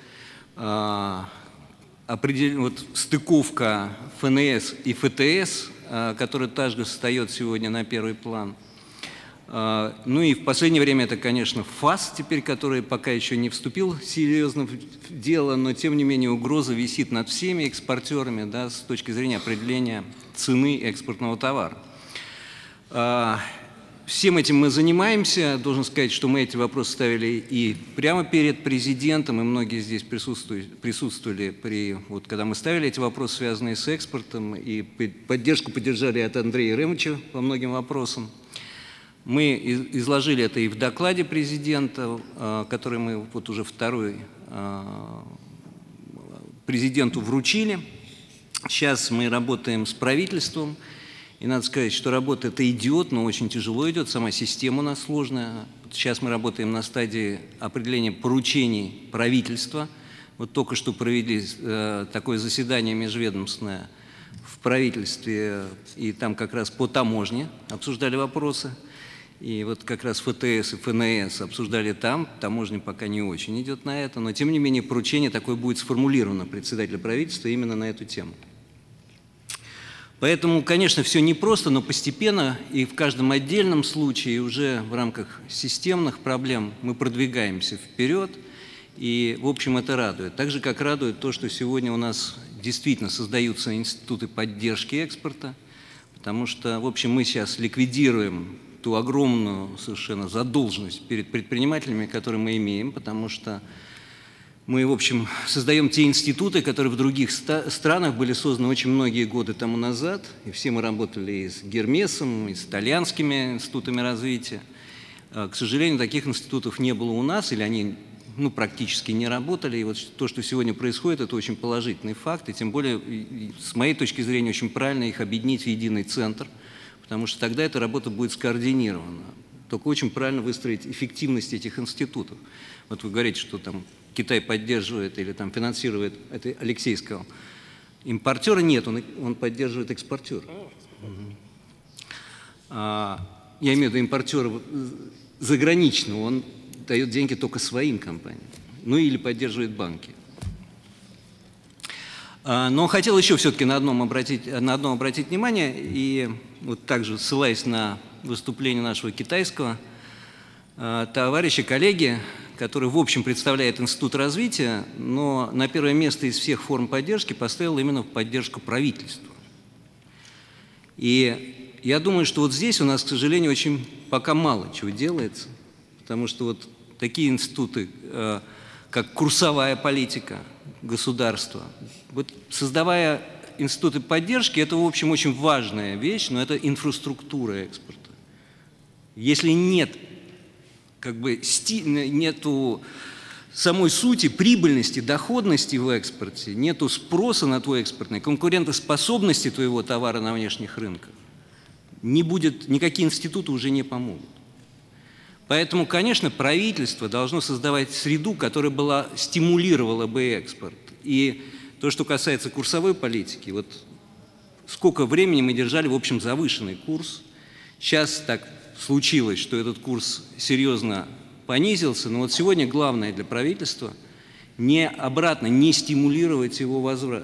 определен, вот, стыковка эф эн эс и эф тэ эс, которая также встает сегодня на первый план. Ну и в последнее время это, конечно, ФАС теперь, который пока еще не вступил серьезно в дело, но тем не менее угроза висит над всеми экспортерами, да, с точки зрения определения цены экспортного товара. Всем этим мы занимаемся. Должен сказать, что мы эти вопросы ставили и прямо перед президентом, и многие здесь присутствовали, присутствовали при, вот, когда мы ставили эти вопросы, связанные с экспортом, и поддержку поддержали от Андрея Ремовича по многим вопросам. Мы изложили это и в докладе президента, который мы вот уже второй президенту вручили. Сейчас мы работаем с правительством. И надо сказать, что работа это идет, но очень тяжело идет, сама система у нас сложная. Сейчас мы работаем на стадии определения поручений правительства. Вот только что провели э, такое заседание межведомственное в правительстве, и там как раз по таможне обсуждали вопросы. И вот как раз ФТС и ФНС обсуждали там, таможня пока не очень идет на это, но тем не менее поручение такое будет сформулировано председателя правительства именно на эту тему. Поэтому, конечно, все непросто, но постепенно и в каждом отдельном случае уже в рамках системных проблем мы продвигаемся вперед, и, в общем, это радует. Так же, как радует то, что сегодня у нас действительно создаются институты поддержки экспорта, потому что, в общем, мы сейчас ликвидируем ту огромную совершенно задолженность перед предпринимателями, которую мы имеем, потому что мы, в общем, создаем те институты, которые в других странах были созданы очень многие годы тому назад. И все мы работали и с Гермесом, и с итальянскими институтами развития. К сожалению, таких институтов не было у нас, или они ну, практически не работали. И вот то, что сегодня происходит, это очень положительный факт. И тем более, с моей точки зрения, очень правильно их объединить в единый центр, потому что тогда эта работа будет скоординирована. Только очень правильно выстроить эффективность этих институтов. Вот вы говорите, что там Китай поддерживает или там финансирует, это Алексей сказал, импортера нет, он, он поддерживает экспортера. А, я имею в виду импортера заграничного, он дает деньги только своим компаниям, ну или поддерживает банки. А, но хотел еще все-таки на одном обратить, на одном обратить внимание, и вот также ссылаясь на выступление нашего китайского а, товарища, коллеги, который, в общем, представляет Институт развития, но на первое место из всех форм поддержки поставил именно поддержку правительства. И я думаю, что вот здесь у нас, к сожалению, очень пока мало чего делается, потому что вот такие институты, как курсовая политика государства, вот создавая институты поддержки, это, в общем, очень важная вещь, но это инфраструктура экспорта. Если нет как бы нету самой сути, прибыльности, доходности в экспорте, нету спроса на твой экспортный, конкурентоспособности твоего товара на внешних рынках, не будет, никакие институты уже не помогут. Поэтому, конечно, правительство должно создавать среду, которая была, стимулировала бы экспорт. И то, что касается курсовой политики, вот сколько времени мы держали, в общем, завышенный курс, сейчас так случилось, что этот курс серьезно понизился, но вот сегодня главное для правительства не обратно, не стимулировать его возврат.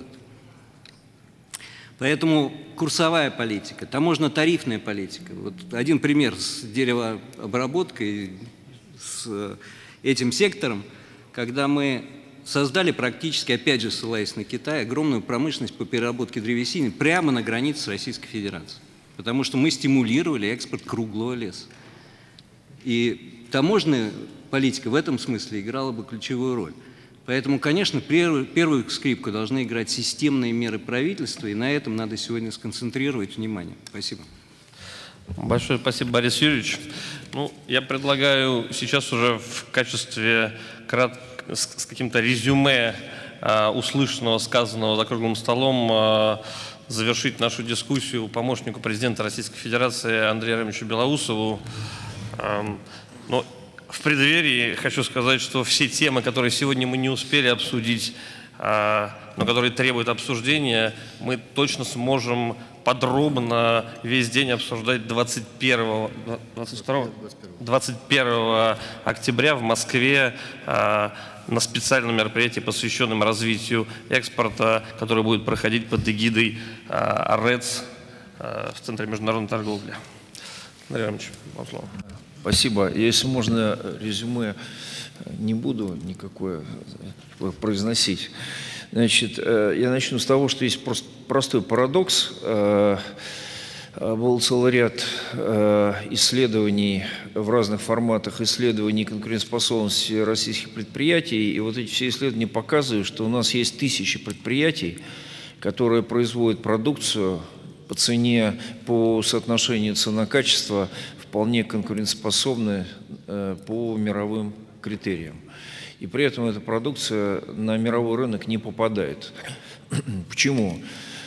Поэтому курсовая политика, таможенно-тарифная политика. Вот один пример с деревообработкой, с этим сектором, когда мы создали практически, опять же ссылаясь на Китай, огромную промышленность по переработке древесины прямо на границе с Российской Федерацией. Потому что мы стимулировали экспорт круглого леса. И таможенная политика в этом смысле играла бы ключевую роль. Поэтому, конечно, первую, первую скрипку должны играть системные меры правительства, и на этом надо сегодня сконцентрировать внимание. Спасибо. Большое спасибо, Борис Юрьевич. Ну, я предлагаю сейчас уже в качестве крат... с, с каким-то резюме а, услышанного, сказанного за круглым столом а, завершить нашу дискуссию помощнику президента Российской Федерации Андрею Ремовичу Белоусову. А, но в преддверии хочу сказать, что все темы, которые сегодня мы не успели обсудить, а, но которые требуют обсуждения, мы точно сможем подробно весь день обсуждать двадцать первого, двадцать второго, двадцать первого октября в Москве а, на специальном мероприятии, посвященном развитию экспорта, которое будет проходить под эгидой а, РЭЦ а, в Центре международной торговли. Андрей Иванович, вам слово. Спасибо. Если можно, резюме не буду никакое произносить. Значит, я начну с того, что есть просто простой парадокс. был целый ряд исследований в разных форматах, исследований конкурентоспособности российских предприятий. И вот эти все исследования показывают, что у нас есть тысячи предприятий, которые производят продукцию по цене, по соотношению цена-качество вполне конкурентоспособны по мировым критериям. И при этом эта продукция на мировой рынок не попадает. Почему?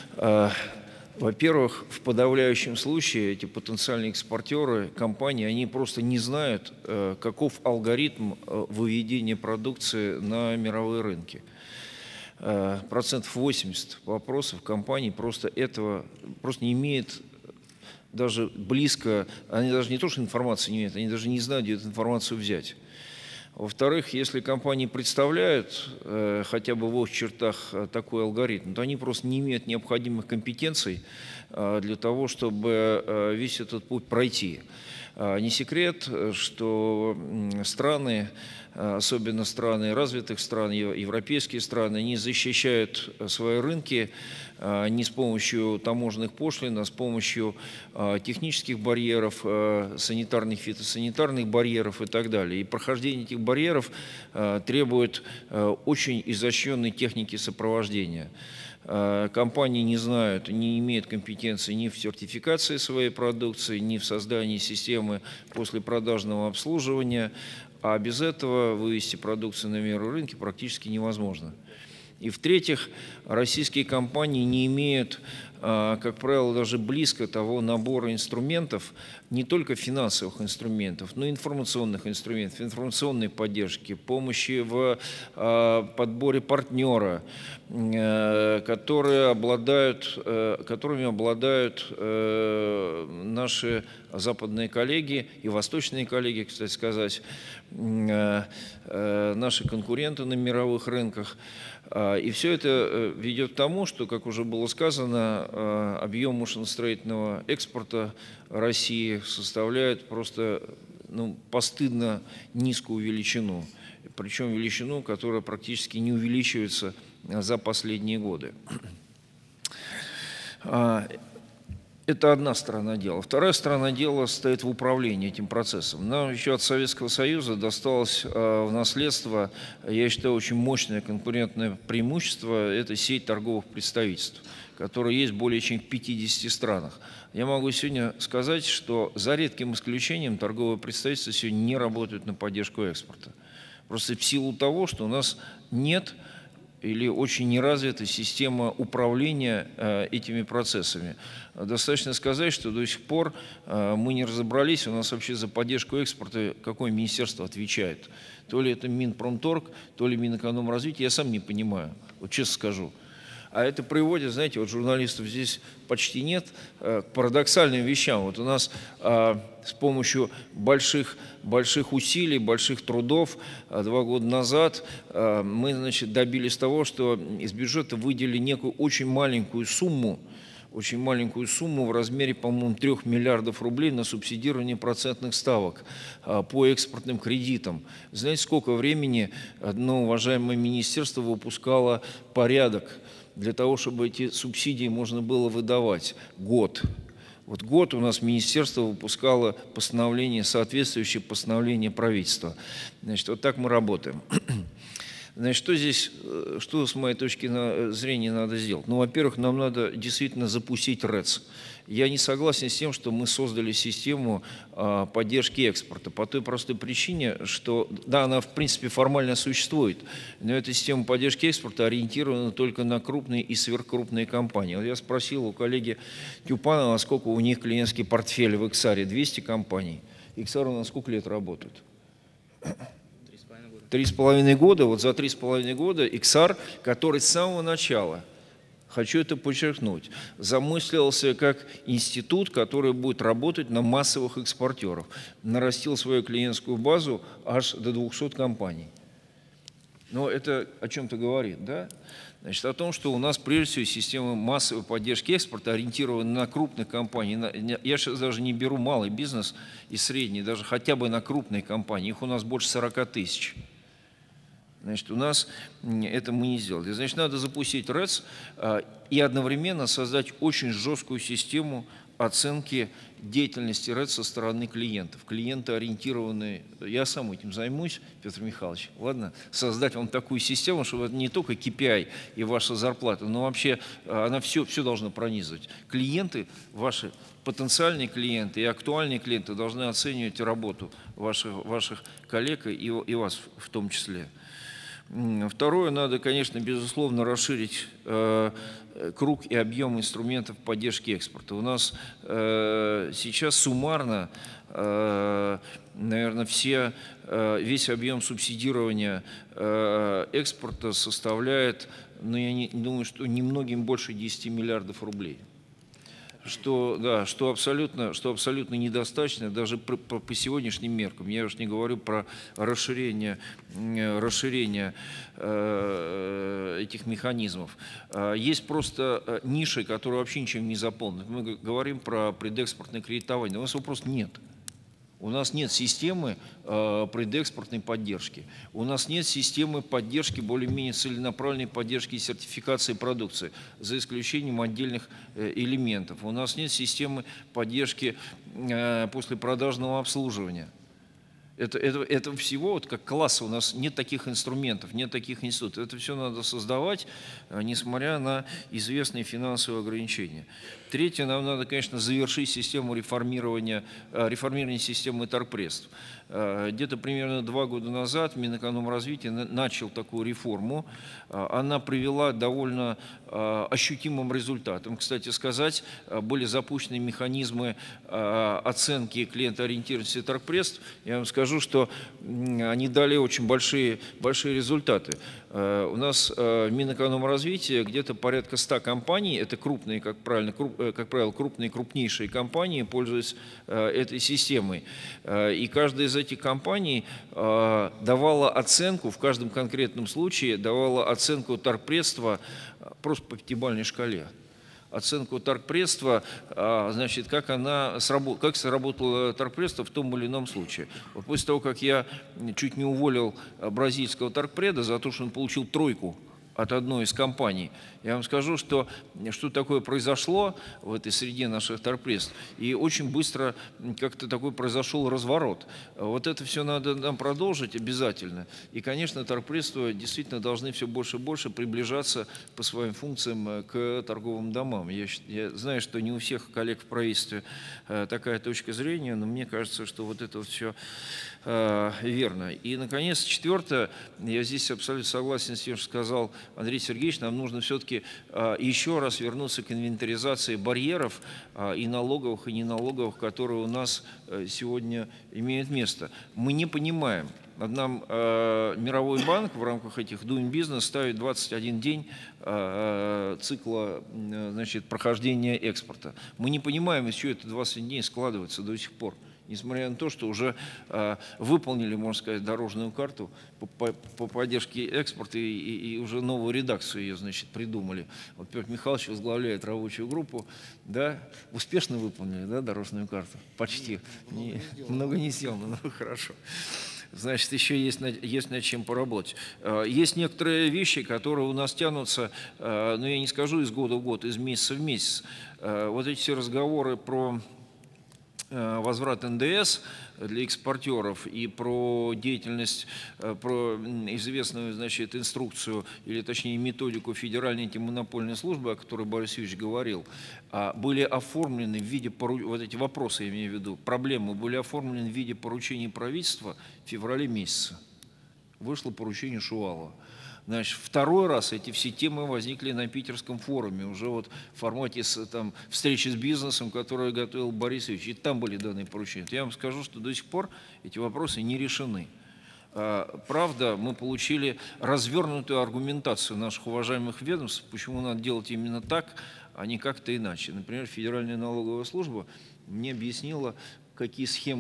Во-первых, в подавляющем случае эти потенциальные экспортеры, компании, они просто не знают, каков алгоритм выведения продукции на мировые рынки. Процентов восемьдесят вопросов компаний просто этого просто не имеют даже близко, они даже не то, что информации не имеют, они даже не знают, где эту информацию взять. Во-вторых, если компании представляют э, хотя бы в общих чертах такой алгоритм, то они просто не имеют необходимых компетенций э, для того, чтобы э, весь этот путь пройти. Э, не секрет, что страны, особенно страны развитых стран, европейские страны, они защищают свои рынки не с помощью таможенных пошлин, а с помощью технических барьеров, санитарных, фитосанитарных барьеров и так далее. И прохождение этих барьеров требует очень изощренной техники сопровождения. Компании не знают, не имеют компетенции ни в сертификации своей продукции, ни в создании системы послепродажного обслуживания, а без этого вывести продукцию на мировые рынки практически невозможно. И в-третьих, российские компании не имеют, как правило, даже близко того набора инструментов, не только финансовых инструментов, но и информационных инструментов, информационной поддержки, помощи в подборе партнера, которые обладают, которыми обладают наши западные коллеги и восточные коллеги, кстати сказать, наши конкуренты на мировых рынках. И все это ведет к тому, что, как уже было сказано, объем машиностроительного экспорта России составляет просто ну, постыдно низкую величину. Причем величину, которая практически не увеличивается за последние годы. Это одна сторона дела. Вторая сторона дела состоит в управлении этим процессом. Нам еще от Советского Союза досталось в наследство, я считаю, очень мощное конкурентное преимущество – это сеть торговых представительств, которая есть более чем в пятидесяти странах. Я могу сегодня сказать, что за редким исключением торговые представительства сегодня не работают на поддержку экспорта. Просто в силу того, что у нас нет или очень неразвита система управления э, этими процессами. Достаточно сказать, что до сих пор э, мы не разобрались, у нас вообще за поддержку экспорта какое министерство отвечает. То ли это Минпромторг, то ли Минэкономразвития, я сам не понимаю, вот честно скажу. А это приводит, знаете, вот журналистов здесь почти нет, к парадоксальным вещам. Вот у нас а, с помощью больших, больших усилий, больших трудов а, два года назад а, мы, значит, добились того, что из бюджета выделили некую очень маленькую сумму, очень маленькую сумму в размере, по-моему, трёх миллиардов рублей на субсидирование процентных ставок а, по экспортным кредитам. Знаете, сколько времени одно уважаемое министерство выпускало порядок для того, чтобы эти субсидии можно было выдавать? Год. Вот год у нас министерство выпускало постановление, соответствующее постановлению правительства. Значит, вот так мы работаем. Значит, что здесь, что с моей точки зрения надо сделать? Ну, во-первых, нам надо действительно запустить РЭЦ. Я не согласен с тем, что мы создали систему а, поддержки экспорта по той простой причине, что, да, она в принципе формально существует, но эта система поддержки экспорта ориентирована только на крупные и сверхкрупные компании. Вот я спросил у коллеги Тюпанова, сколько у них клиентский портфель в Иксаре, двести компаний. Иксар у нас сколько лет работает? Три с половиной года. Вот за три с половиной года Иксар, который с самого начала, хочу это подчеркнуть, замыслился как институт, который будет работать на массовых экспортеров, нарастил свою клиентскую базу аж до двухсот компаний. Но это о чем-то говорит, да? Значит, о том, что у нас прежде всего система массовой поддержки экспорта ориентирована на крупных компаний. Я сейчас даже не беру малый бизнес и средний, даже хотя бы на крупные компании. Их у нас больше сорока тысяч. Значит, у нас это мы не сделали. Значит, надо запустить РЭЦ а, и одновременно создать очень жесткую систему оценки деятельности РЭД со стороны клиентов. Клиенты ориентированы, я сам этим займусь, Петр Михайлович, ладно, создать вам такую систему, чтобы это не только кей пи ай и ваша зарплата, но вообще она все, все должна пронизывать. Клиенты, ваши потенциальные клиенты и актуальные клиенты должны оценивать работу ваших, ваших коллег и, и вас в том числе. Второе, надо, конечно, безусловно, расширить э, круг и объем инструментов поддержки экспорта. У нас э, сейчас суммарно, э, наверное, все, э, весь объем субсидирования э, экспорта составляет, ну, я не, думаю, что немногим больше десяти миллиардов рублей. Что, да, что, абсолютно, что абсолютно недостаточно даже по, по, по сегодняшним меркам. Я уж не говорю про расширение, расширение э, этих механизмов. Есть просто ниши, которые вообще ничем не заполнены. Мы говорим про предэкспортное кредитование. У нас его просто нет. У нас нет системы э, предэкспортной поддержки. У нас нет системы поддержки, более-менее целенаправленной поддержки и сертификации продукции, за исключением отдельных э, элементов. У нас нет системы поддержки э, послепродажного обслуживания. Это, это, это всего, вот как класса, у нас нет таких инструментов, нет таких институтов. Это все надо создавать, несмотря на известные финансовые ограничения. Третье, нам надо, конечно, завершить систему реформирования, реформирования системы торгпредств. Где-то примерно два года назад Минэкономразвития начал такую реформу. Она привела к довольно ощутимым результатам. Кстати сказать, были запущены механизмы оценки клиентоориентированности торгпредств. Я вам скажу, что они дали очень большие, большие результаты. У нас в Минэкономразвития где-то порядка ста компаний, это крупные, как, правильно, круп, как правило, крупные, крупнейшие компании пользуются этой системой. И каждая из этих компаний давала оценку, в каждом конкретном случае давала оценку торгпредства просто по пятибалльной шкале. Оценку торгпредства, значит, как, она сработ... как сработало торгпредство в том или ином случае. Вот после того, как я чуть не уволил бразильского торгпреда за то, что он получил тройку от одной из компаний, я вам скажу, что что такое произошло в этой среде наших торгпредств, и очень быстро как-то такой произошел разворот. Вот это все надо нам продолжить обязательно. И, конечно, торгпредства действительно должны все больше и больше приближаться по своим функциям к торговым домам. Я, я знаю, что не у всех коллег в правительстве такая точка зрения, но мне кажется, что вот это вот все э, верно. И, наконец, четвертое, я здесь абсолютно согласен с тем, что сказал Андрей Сергеевич, нам нужно все-таки еще раз вернуться к инвентаризации барьеров и налоговых, и неналоговых, которые у нас сегодня имеют место. Мы не понимаем. Нам Мировой банк в рамках этих Doing Business ставит двадцать один день цикла, значит, прохождения экспорта. Мы не понимаем, из чего это двадцать дней складывается до сих пор. Несмотря на то, что уже э, выполнили, можно сказать, дорожную карту по, по, по поддержке экспорта и, и, и уже новую редакцию ее, значит, придумали. Вот Петр Михайлович возглавляет рабочую группу, да, успешно выполнили, да, дорожную карту? Почти. Не, много не сделано, но хорошо. Значит, еще есть, есть над чем поработать. Есть некоторые вещи, которые у нас тянутся, ну, я не скажу из года в год, из месяца в месяц. Вот эти все разговоры про возврат эн дэ эс для экспортеров и про деятельность, про известную, значит, инструкцию, или точнее методику Федеральной антимонопольной службы, о которой Борис Юрьевич говорил, были оформлены в виде, вот эти вопросы я имею в виду, проблемы были оформлены в виде поручений правительства в феврале месяце. Вышло поручение Шувалова. Значит, второй раз эти все темы возникли на Питерском форуме, уже вот в формате там, встречи с бизнесом, которую готовил Борис Ильич, и там были данные поручения. Я вам скажу, что до сих пор эти вопросы не решены. Правда, мы получили развернутую аргументацию наших уважаемых ведомств, почему надо делать именно так, а не как-то иначе. Например, Федеральная налоговая служба мне объяснила, какие схемы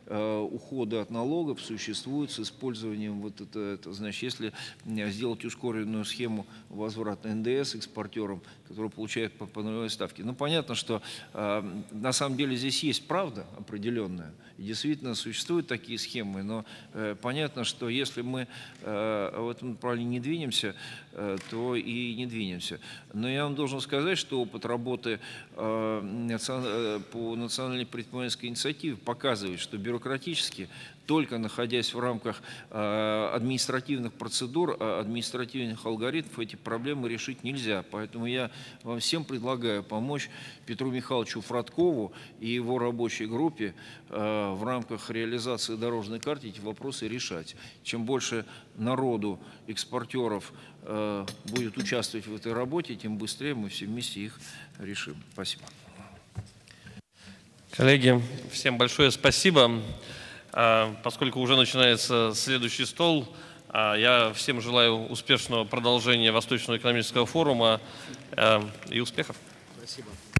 ухода от налогов существует с использованием вот это, это значит, если сделать ускоренную схему возврата эн дэ эс экспортерам, которые получают по, по нулевой ставке. Ну, понятно, что на самом деле здесь есть правда определенная, и действительно существуют такие схемы, но понятно, что если мы в этом направлении не двинемся, то и не двинемся. Но я вам должен сказать, что опыт работы по национальной предпринимательской инициативе показывает, что бюрократически, только находясь в рамках административных процедур, административных алгоритмов, эти проблемы решить нельзя. Поэтому я вам всем предлагаю помочь Петру Михайловичу Фродкову и его рабочей группе в рамках реализации дорожной карты эти вопросы решать. Чем больше народу, экспортеров будет участвовать в этой работе, тем быстрее мы все вместе их решим. Спасибо. Коллеги, всем большое спасибо. Поскольку уже начинается следующий стол, я всем желаю успешного продолжения Восточного экономического форума и успехов. Спасибо.